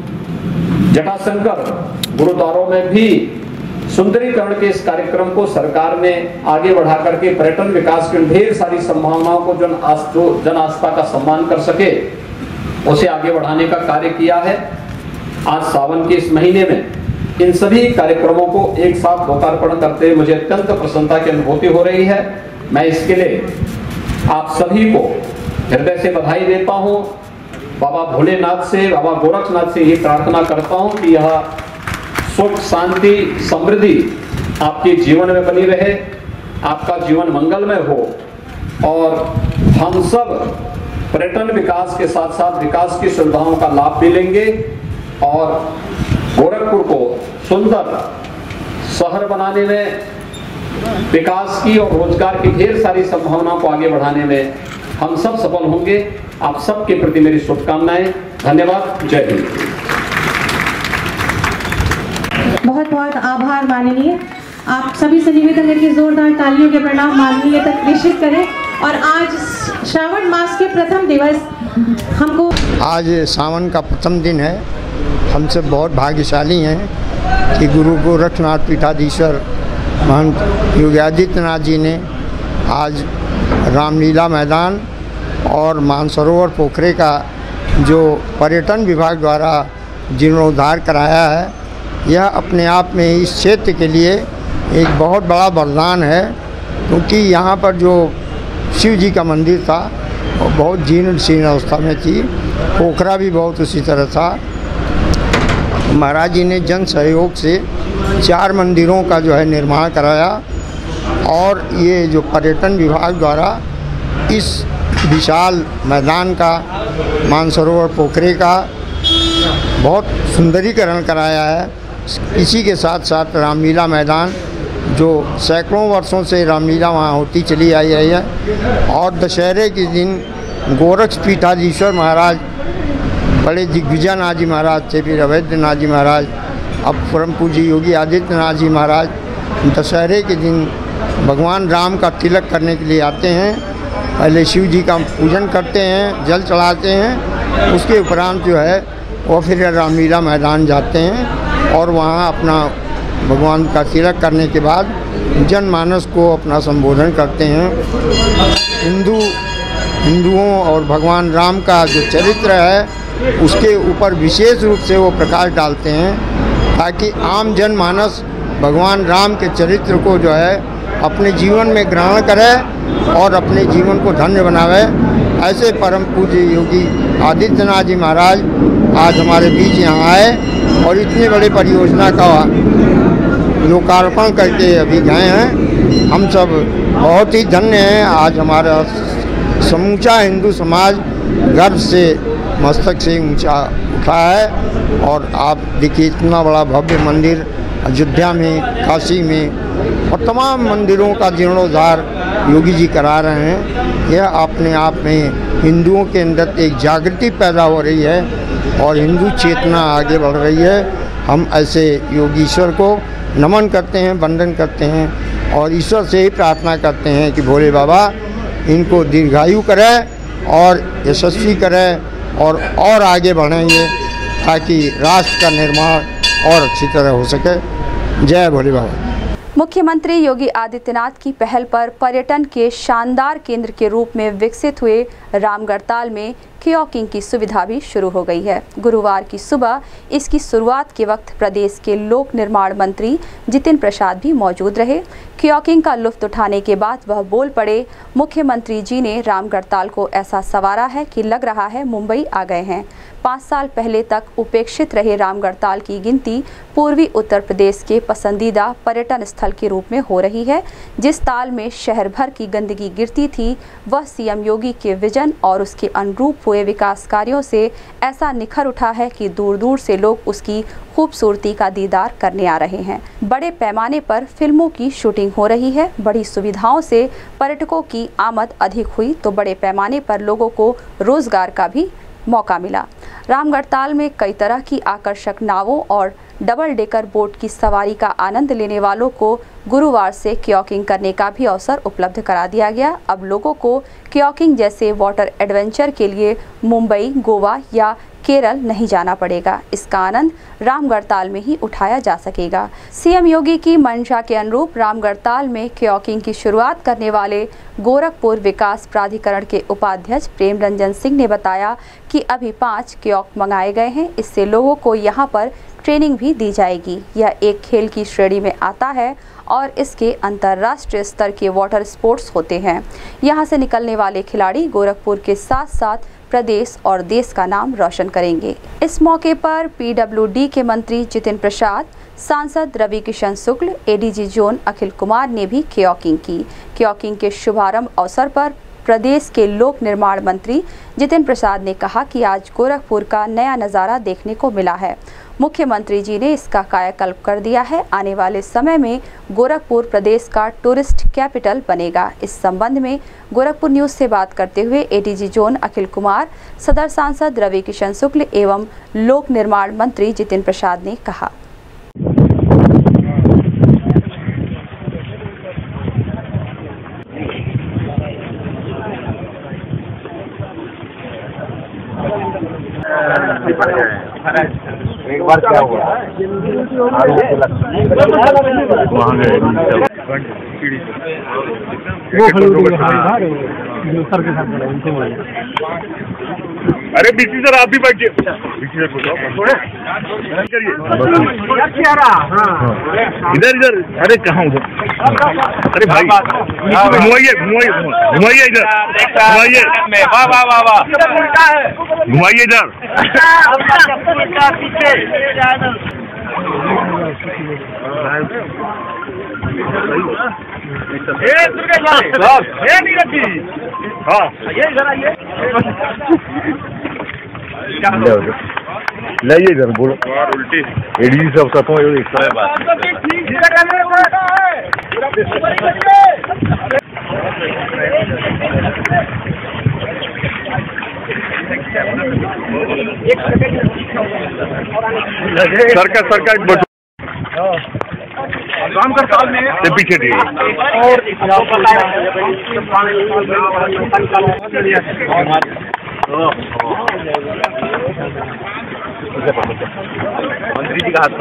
जटाशंकर गुरुद्वारों में भी सुंदरीकरण के इस कार्यक्रम को सरकार ने आगे बढ़ा करके पर्यटन विकास की ढेर सारी संभावनाओं को जन आस्था का सम्मान कर सके उसे आगे बढ़ाने का कार्य किया है। आज सावन के इस महीने में इन सभी कार्यक्रमों को एक साथ लोकार्पण करते मुझे अत्यंत प्रसन्नता की अनुभूति हो रही है। मैं इसके लिए आप सभी को हृदय से बधाई देता हूं। बाबा भोलेनाथ से, बाबा गोरखनाथ से ये प्रार्थना करता हूं कि यह सुख, शांति, समृद्धि आपके जीवन में बनी रहे, आपका जीवन मंगलमय हो और हम सब पर्यटन विकास के साथ साथ विकास की सुविधाओं का लाभ भी लेंगे और गोरखपुर को सुंदर शहर बनाने में, विकास की और रोजगार की ढेर सारी संभावनाओं को आगे बढ़ाने में हम सब सफल होंगे। आप सबके प्रति मेरी शुभकामनाएं। धन्यवाद। जय हिंद। बहुत बहुत आभार माननीय। आप सभी से निवेदन करके जोरदार तालियों के प्रणाम माननीय तक प्रेषित करें। और आज श्रावण मास के प्रथम दिवस हमको आज सावन का प्रथम दिन है। हम सब बहुत भाग्यशाली हैं कि गुरु गोरखनाथ पीठाधीश्वर महंत योगी आदित्यनाथ जी ने आज रामलीला मैदान और मानसरोवर पोखरे का जो पर्यटन विभाग द्वारा जीर्णोद्धार कराया है, यह अपने आप में इस क्षेत्र के लिए एक बहुत बड़ा वरदान है। क्योंकि यहाँ पर जो शिव जी का मंदिर था वो बहुत जीर्ण शीर्ण अवस्था में थी, पोखरा भी बहुत उसी तरह था। महाराज जी ने जन सहयोग से 4 मंदिरों का जो है निर्माण कराया और ये जो पर्यटन विभाग द्वारा इस विशाल मैदान का, मानसरोवर पोखरे का बहुत सुंदरीकरण कराया है। इसी के साथ साथ रामलीला मैदान, जो सैकड़ों वर्षों से रामलीला वहाँ होती चली आई रही है और दशहरे के दिन गोरक्ष पीठाधीश्वर महाराज, बड़े दिग्विजयनाथ जी महाराज थे, फिर अवैधनाथ जी महाराज, अब परम पूज्य योगी आदित्यनाथ जी महाराज दशहरे के दिन भगवान राम का तिलक करने के लिए आते हैं। पहले शिव जी का पूजन करते हैं, जल चढ़ाते हैं, उसके उपरांत जो है वो फिर रामलीला मैदान जाते हैं और वहाँ अपना भगवान का तिलक करने के बाद जनमानस को अपना संबोधन करते हैं। हिंदुओं और भगवान राम का जो चरित्र है उसके ऊपर विशेष रूप से वो प्रकाश डालते हैं ताकि आम जनमानस भगवान राम के चरित्र को जो है अपने जीवन में ग्रहण करे और अपने जीवन को धन्य बनावे। ऐसे परम पूज्य योगी आदित्यनाथ जी महाराज आज हमारे बीच यहाँ आए और इतनी बड़ी परियोजना का लोकार्पण करके अभी गए हैं। हम सब बहुत ही धन्य हैं। आज हमारा समूचा हिंदू समाज गर्व से मस्तक से ऊंचा उठा है और आप देखिए इतना बड़ा भव्य मंदिर अयोध्या में, काशी में और तमाम मंदिरों का जीर्णोद्धार योगी जी करा रहे हैं। यह अपने आप में हिंदुओं के अंदर एक जागृति पैदा हो रही है और हिंदू चेतना आगे बढ़ रही है। हम ऐसे योगीश्वर को नमन करते हैं, वंदन करते हैं और ईश्वर से ही प्रार्थना करते हैं कि भोले बाबा इनको दीर्घायु करें और यशस्वी करें और आगे बढ़ेंगे ताकि राष्ट्र का निर्माण और अच्छी तरह हो सके। जय भोले बाबा। मुख्यमंत्री योगी आदित्यनाथ की पहल पर पर्यटन के शानदार केंद्र के रूप में विकसित हुए रामगढ़ताल में कियोकिंग की सुविधा भी शुरू हो गई है। गुरुवार की सुबह इसकी शुरुआत के वक्त प्रदेश के लोक निर्माण मंत्री जितिन प्रसाद भी मौजूद रहे। कियोकिंग का लुत्फ उठाने के बाद वह बोल पड़े, मुख्यमंत्री जी ने रामगढ़ताल को ऐसा संवारा है कि लग रहा है मुंबई आ गए हैं। 5 साल पहले तक उपेक्षित रहे रामगढ़ताल की गिनती पूर्वी उत्तर प्रदेश के पसंदीदा पर्यटन स्थल के रूप में हो रही है। जिस ताल में शहर भर की गंदगी गिरती थी, वह सीएम योगी के विजन और उसके अनुरूप हुए विकास कार्यों से ऐसा निखर उठा है कि दूर दूर से लोग उसकी खूबसूरती का दीदार करने आ रहे हैं। बड़े पैमाने पर फिल्मों की शूटिंग हो रही है। बड़ी सुविधाओं से पर्यटकों की आमद अधिक हुई तो बड़े पैमाने पर लोगों को रोजगार का भी मौका मिला। रामगढ़ताल में कई तरह की आकर्षक नावों और डबल डेकर बोट की सवारी का आनंद लेने वालों को गुरुवार से कियोकिंग करने का भी अवसर उपलब्ध करा दिया गया। अब लोगों को कियोकिंग जैसे वाटर एडवेंचर के लिए मुंबई, गोवा या केरल नहीं जाना पड़ेगा। इसका आनंद रामगढ़ताल में ही उठाया जा सकेगा। सीएम योगी की मंशा के अनुरूप रामगढ़ताल में कियोकिंग की शुरुआत करने वाले गोरखपुर विकास प्राधिकरण के उपाध्यक्ष प्रेम रंजन सिंह ने बताया कि अभी 5 कियोक मंगाए गए हैं। इससे लोगों को यहां पर ट्रेनिंग भी दी जाएगी। यह एक खेल की श्रेणी में आता है और इसके अंतर्राष्ट्रीय स्तर के वाटर स्पोर्ट्स होते हैं। यहां से निकलने वाले खिलाड़ी गोरखपुर के साथ साथ प्रदेश और देश का नाम रोशन करेंगे। इस मौके पर पीडब्ल्यूडी के मंत्री जितिन प्रसाद, सांसद रवि किशन शुक्ल, एडीजी जोन अखिल कुमार ने भी कियोकिंग की। कियोकिंग के शुभारंभ अवसर पर प्रदेश के लोक निर्माण मंत्री जितिन प्रसाद ने कहा कि आज गोरखपुर का नया नज़ारा देखने को मिला है। मुख्यमंत्री जी ने इसका कायाकल्प कर दिया है। आने वाले समय में गोरखपुर प्रदेश का टूरिस्ट कैपिटल बनेगा। इस संबंध में गोरखपुर न्यूज से बात करते हुए एडीजी जोन अखिल कुमार, सदर सांसद रवि किशन शुक्ल एवं लोक निर्माण मंत्री जितिन प्रसाद ने कहा। एक बार क्या हुआ वहाँ गए सर के साथ अरे बीसी सर आप भी बैठिए। बीसी सर करिए इधर इधर। अरे कहाँ उधर? अरे भाई घुमाइए घुमाइए घुमाइए इधर घुमाइए घुमाइए इधर। लाइए इधर बोलो उल्टी एडीजी सब साथ में एक साथ बात। सरकार रामगढ़ताल में पीछे और मंत्री जी का हाथ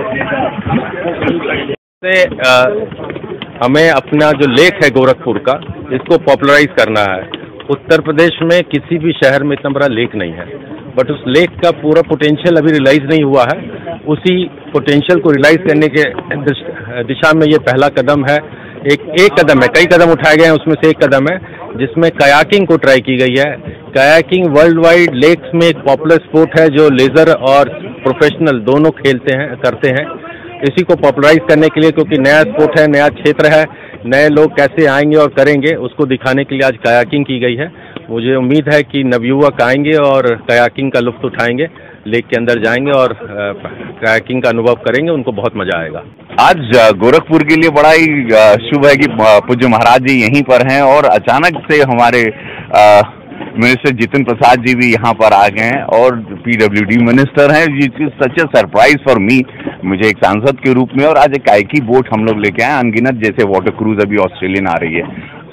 से हमें अपना जो लेक है गोरखपुर का, इसको पॉपुलराइज करना है। उत्तर प्रदेश में किसी भी शहर में इतना बड़ा लेक नहीं है, बट उस लेक का पूरा पोटेंशियल अभी रियलाइज नहीं हुआ है। उसी पोटेंशियल को रियलाइज करने के दिशा में ये पहला कदम है। एक कदम है, कई कदम उठाए गए हैं, उसमें से एक कदम है जिसमें कयाकिंग को ट्राई की गई है। कयाकिंग वर्ल्ड वाइड लेक्स में एक पॉपुलर स्पोर्ट है जो लेजर और प्रोफेशनल दोनों करते हैं। इसी को पॉपुलराइज करने के लिए, क्योंकि नया स्पोर्ट है, नया क्षेत्र है, नए लोग कैसे आएंगे और करेंगे, उसको दिखाने के लिए आज कयाकिंग की गई है। मुझे उम्मीद है कि नवयुवक आएंगे और कयाकिंग का लुत्फ उठाएंगे, लेक के अंदर जाएंगे और कयाकिंग का अनुभव करेंगे, उनको बहुत मजा आएगा। आज गोरखपुर के लिए बड़ा ही शुभ है कि पूज्य महाराज जी यहीं पर हैं और अचानक से हमारे मिनिस्टर जितिन प्रसाद जी भी यहाँ पर आ गए हैं और पीडब्ल्यूडी मिनिस्टर हैं। सच ए सरप्राइज फॉर मी, मुझे एक सांसद के रूप में। और आज एक कायाकी बोट हम लोग लेके आए, अनगिनत जैसे वाटर क्रूज अभी ऑस्ट्रेलियन आ रही है।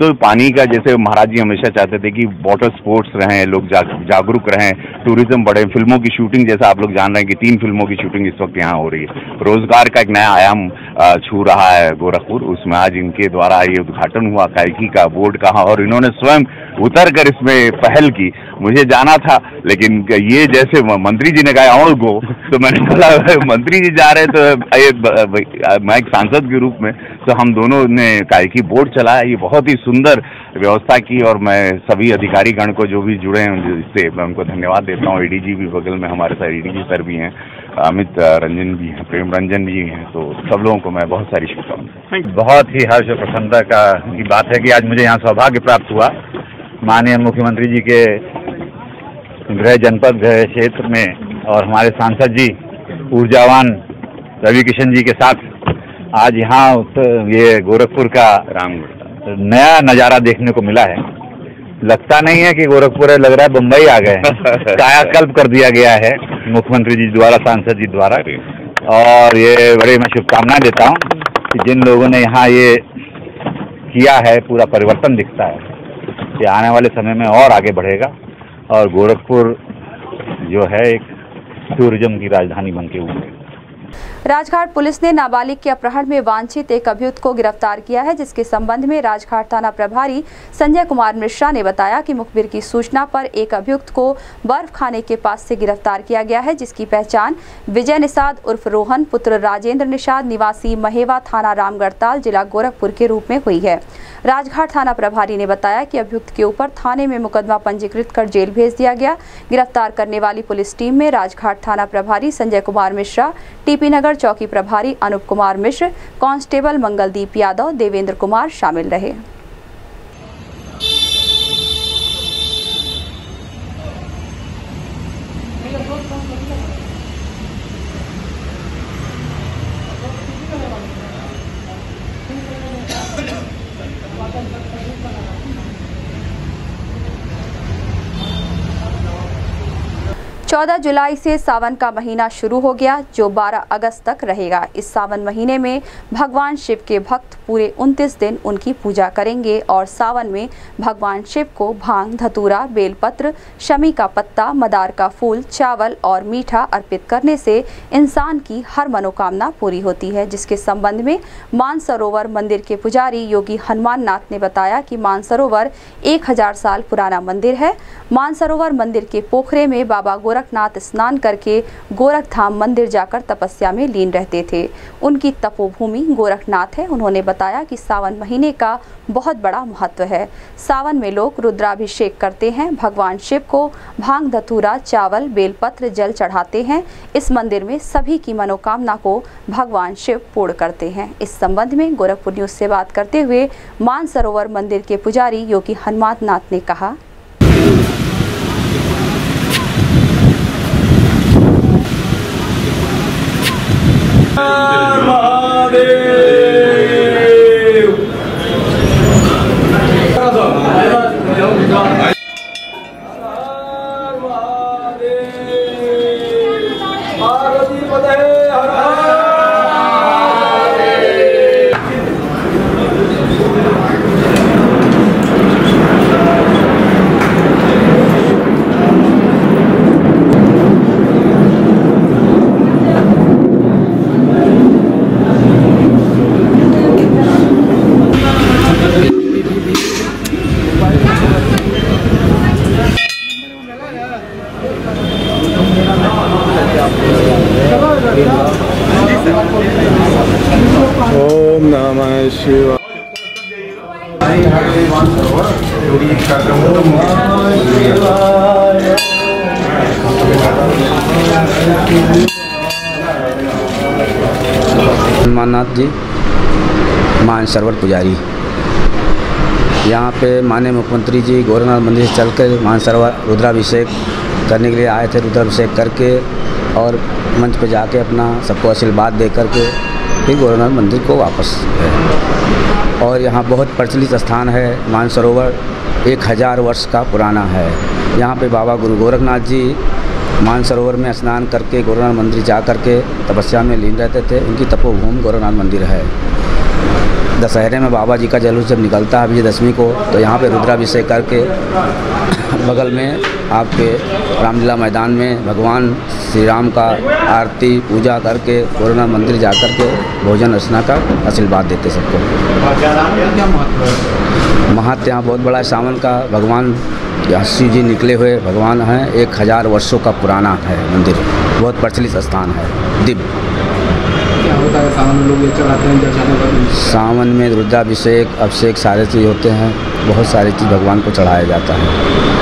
तो पानी का, जैसे महाराज जी हमेशा चाहते थे कि वाटर स्पोर्ट्स रहें, लोग जागरूक रहें, टूरिज्म बढ़े, फिल्मों की शूटिंग, जैसा आप लोग जान रहे हैं कि 3 फिल्मों की शूटिंग इस वक्त यहाँ हो रही है, रोजगार का एक नया आयाम छू रहा है गोरखपुर। उसमें आज इनके द्वारा ये उद्घाटन हुआ काइकी का बोर्ड का, और इन्होंने स्वयं उतर कर इसमें पहल की। मुझे जाना था, लेकिन ये जैसे मंत्री जी ने कहा ऑन गो, तो मैंने बोला मंत्री जी जा रहे तो मैं एक सांसद के रूप में, तो हम दोनों ने काइकी बोर्ड चलाया। ये बहुत ही सुंदर व्यवस्था की, और मैं सभी अधिकारी गण को जो भी जुड़े हैं इससे मैं उनको धन्यवाद देता हूँ। एडीजी भी बगल में हमारे साथ एडीजी सर भी हैं, अमित रंजन भी हैं, प्रेम रंजन भी हैं, तो सब लोगों को मैं बहुत सारी शुभकामनाएं। बहुत ही हर्ष और प्रसन्नता की बात है कि आज मुझे यहाँ सौभाग्य प्राप्त हुआ माननीय मुख्यमंत्री जी के गृह जनपद गृह क्षेत्र में, और हमारे सांसद जी ऊर्जावान रवि किशन जी के साथ आज यहाँ ये गोरखपुर का नया नज़ारा देखने को मिला है। लगता नहीं है कि गोरखपुर है, लग रहा है बम्बई आ गए। कायाकल्प कर दिया गया है मुख्यमंत्री जी द्वारा, सांसद जी द्वारा, और ये बड़ी मैं शुभकामनाएं देता हूँ कि जिन लोगों ने यहाँ ये किया है, पूरा परिवर्तन दिखता है कि आने वाले समय में और आगे बढ़ेगा, और गोरखपुर जो है एक टूरिज्म की राजधानी बन के उभरेगा। राजघाट पुलिस ने नाबालिग के अपहरण में वांछित एक अभियुक्त को गिरफ्तार किया है, जिसके संबंध में राजघाट थाना प्रभारी संजय कुमार मिश्रा ने बताया कि मुखबिर की सूचना पर एक अभियुक्त को बर्फ खाने के पास से गिरफ्तार किया गया है, जिसकी पहचान विजय निषाद उर्फ रोहन पुत्र राजेंद्र निषाद निवासी महेवा थाना रामगढ़ताल जिला गोरखपुर के रूप में हुई है। राजघाट थाना प्रभारी ने बताया कि अभियुक्त के ऊपर थाने में मुकदमा पंजीकृत कर जेल भेज दिया गया। गिरफ्तार करने वाली पुलिस टीम में राजघाट थाना प्रभारी संजय कुमार मिश्रा, टीपी नगर चौकी प्रभारी अनूप कुमार मिश्र, कांस्टेबल मंगलदीप यादव, देवेंद्र कुमार शामिल रहे। चौदह जुलाई से सावन का महीना शुरू हो गया, जो 12 अगस्त तक रहेगा। इस सावन महीने में भगवान शिव के भक्त पूरे 29 दिन उनकी पूजा करेंगे, और सावन में भगवान शिव को भांग, धतूरा, बेलपत्र, शमी का पत्ता, मदार का फूल, चावल और मीठा अर्पित करने से इंसान की हर मनोकामना पूरी होती है। जिसके संबंध में मानसरोवर मंदिर के पुजारी योगी हनुमान नाथ ने बताया कि मानसरोवर 1000 साल पुराना मंदिर है। मानसरोवर मंदिर के पोखरे में बाबा गोरखनाथ स्नान करके गोरखधाम मंदिर जाकर तपस्या में लीन रहते थे। उनकी तपोभूमि गोरखनाथ है। उन्होंने बताया कि सावन महीने का बहुत बड़ा महत्व है। सावन में लोग रुद्राभिषेक करते हैं, भगवान शिव को भांग, धतूरा, चावल, बेलपत्र, जल चढ़ाते हैं। इस मंदिर में सभी की मनोकामना को भगवान शिव पूर्ण करते हैं। इस संबंध में गोरखपुर न्यूज से बात करते हुए मानसरोवर मंदिर के पुजारी योगी हनुमान नाथ ने कहा, ओम नमः शिवाय। हनुमाननाथ जी मानसरोवर पुजारी, यहाँ पे माननीय मुख्यमंत्री जी गोरखनाथ मंदिर से चलकर मानसरोवर रुद्राभिषेक करने के लिए आए थे। रुद्राभिषेक करके और मंच पे जाके अपना सबको आशीर्वाद दे करके फिर गोरखनाथ मंदिर को वापस गए। और यहाँ बहुत प्रचलित स्थान है, मानसरोवर 1000 वर्ष का पुराना है। यहाँ पे बाबा गुरु गोरखनाथ जी मानसरोवर में स्नान करके गोरखनाथ मंदिर जा करके तपस्या में लीन रहते थे। उनकी तपोभूमि गोरखनाथ मंदिर है। दशहरे में बाबा जी का जुलूस जब निकलता है विजयदशमी को, तो यहाँ पे रुद्राभिषेक करके बगल में आपके रामलीला मैदान में भगवान श्री राम का आरती पूजा करके गोरखनाथ मंदिर जा कर के भोजन अर्चना का आशीर्वाद देते सबको। महत्व यहाँ बहुत बड़ा है। सावन का भगवान शिव जी निकले हुए भगवान हैं। 1000 वर्षों का पुराना है मंदिर, बहुत प्रचलित स्थान है, दिव्य। सावन में लोग ये चढ़ाते हैं, सावन में रुद्राभिषेक अभिषेक सारे चीज़ होते हैं, बहुत सारी चीज़ भगवान को चढ़ाया जाता है।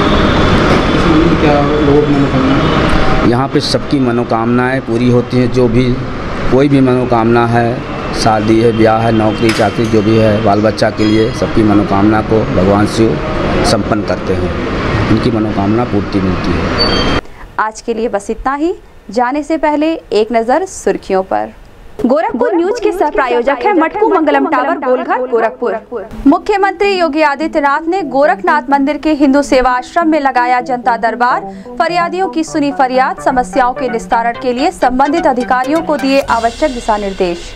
क्या लोगों की मनोकामना यहाँ पे सबकी मनोकामनाएं पूरी होती हैं। जो भी कोई भी मनोकामना है, शादी है, ब्याह है, नौकरी चाकरी जो भी है, बाल बच्चा के लिए सबकी मनोकामना को भगवान शिव संपन्न करते हैं, उनकी मनोकामना पूर्ति मिलती है। आज के लिए बस इतना ही। जाने से पहले एक नज़र सुर्खियों पर। गोरखपुर न्यूज के सह प्रायोजक है मटकू मंगलम टावर गोलघर गोरखपुर। मुख्यमंत्री योगी आदित्यनाथ ने गोरखनाथ मंदिर के हिंदू सेवा आश्रम में लगाया जनता दरबार। फरियादियों की सुनी फरियाद, समस्याओं के निस्तारण के लिए संबंधित अधिकारियों को दिए आवश्यक दिशा निर्देश।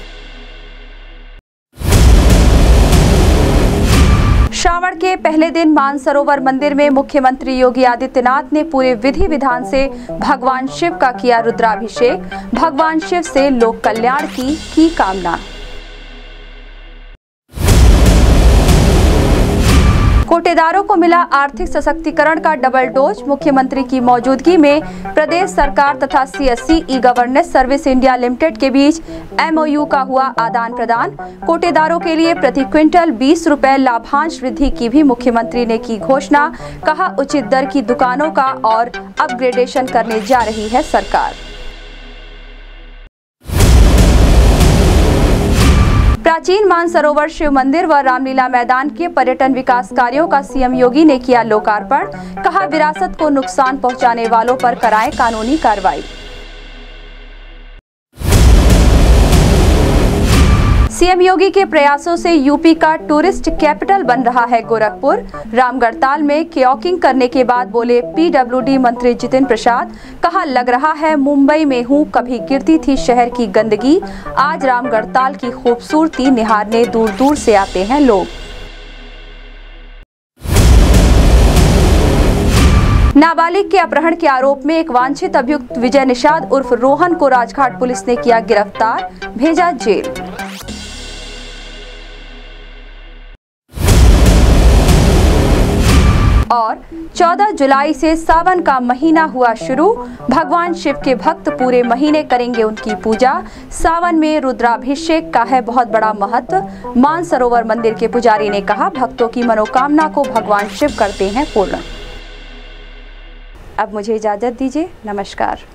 श्रावण के पहले दिन मानसरोवर मंदिर में मुख्यमंत्री योगी आदित्यनाथ ने पूरे विधि विधान से भगवान शिव का किया रुद्राभिषेक। भगवान शिव से लोक कल्याण की कामना। कोटेदारों को मिला आर्थिक सशक्तिकरण का डबल डोज। मुख्यमंत्री की मौजूदगी में प्रदेश सरकार तथा CSC e governance service India limited के बीच MOU का हुआ आदान प्रदान। कोटेदारों के लिए प्रति क्विंटल 20 रुपए लाभांश वृद्धि की भी मुख्यमंत्री ने की घोषणा। कहा उचित दर की दुकानों का और अपग्रेडेशन करने जा रही है सरकार। प्राचीन मानसरोवर शिव मंदिर व रामलीला मैदान के पर्यटन विकास कार्यों का CM योगी ने किया लोकार्पण। कहा विरासत को नुकसान पहुंचाने वालों पर कराएं कानूनी कार्रवाई। CM योगी के प्रयासों से यूपी का टूरिस्ट कैपिटल बन रहा है गोरखपुर। रामगढ़ताल में कियोकिंग करने के बाद बोले PWD मंत्री जितिन प्रसाद। कहा लग रहा है मुंबई में हूँ, कभी गिरती थी शहर की गंदगी। आज रामगढ़ताल की खूबसूरती निहारने दूर दूर से आते हैं लोग। नाबालिग के अपहरण के आरोप में एक वांछित अभियुक्त विजय निषाद उर्फ रोहन को राजघाट पुलिस ने किया गिरफ्तार, भेजा जेल। और 14 जुलाई से सावन का महीना हुआ शुरू। भगवान शिव के भक्त पूरे महीने करेंगे उनकी पूजा। सावन में रुद्राभिषेक का है बहुत बड़ा महत्व। मानसरोवर मंदिर के पुजारी ने कहा भक्तों की मनोकामना को भगवान शिव करते हैं पूर्ण। अब मुझे इजाजत दीजिए, नमस्कार।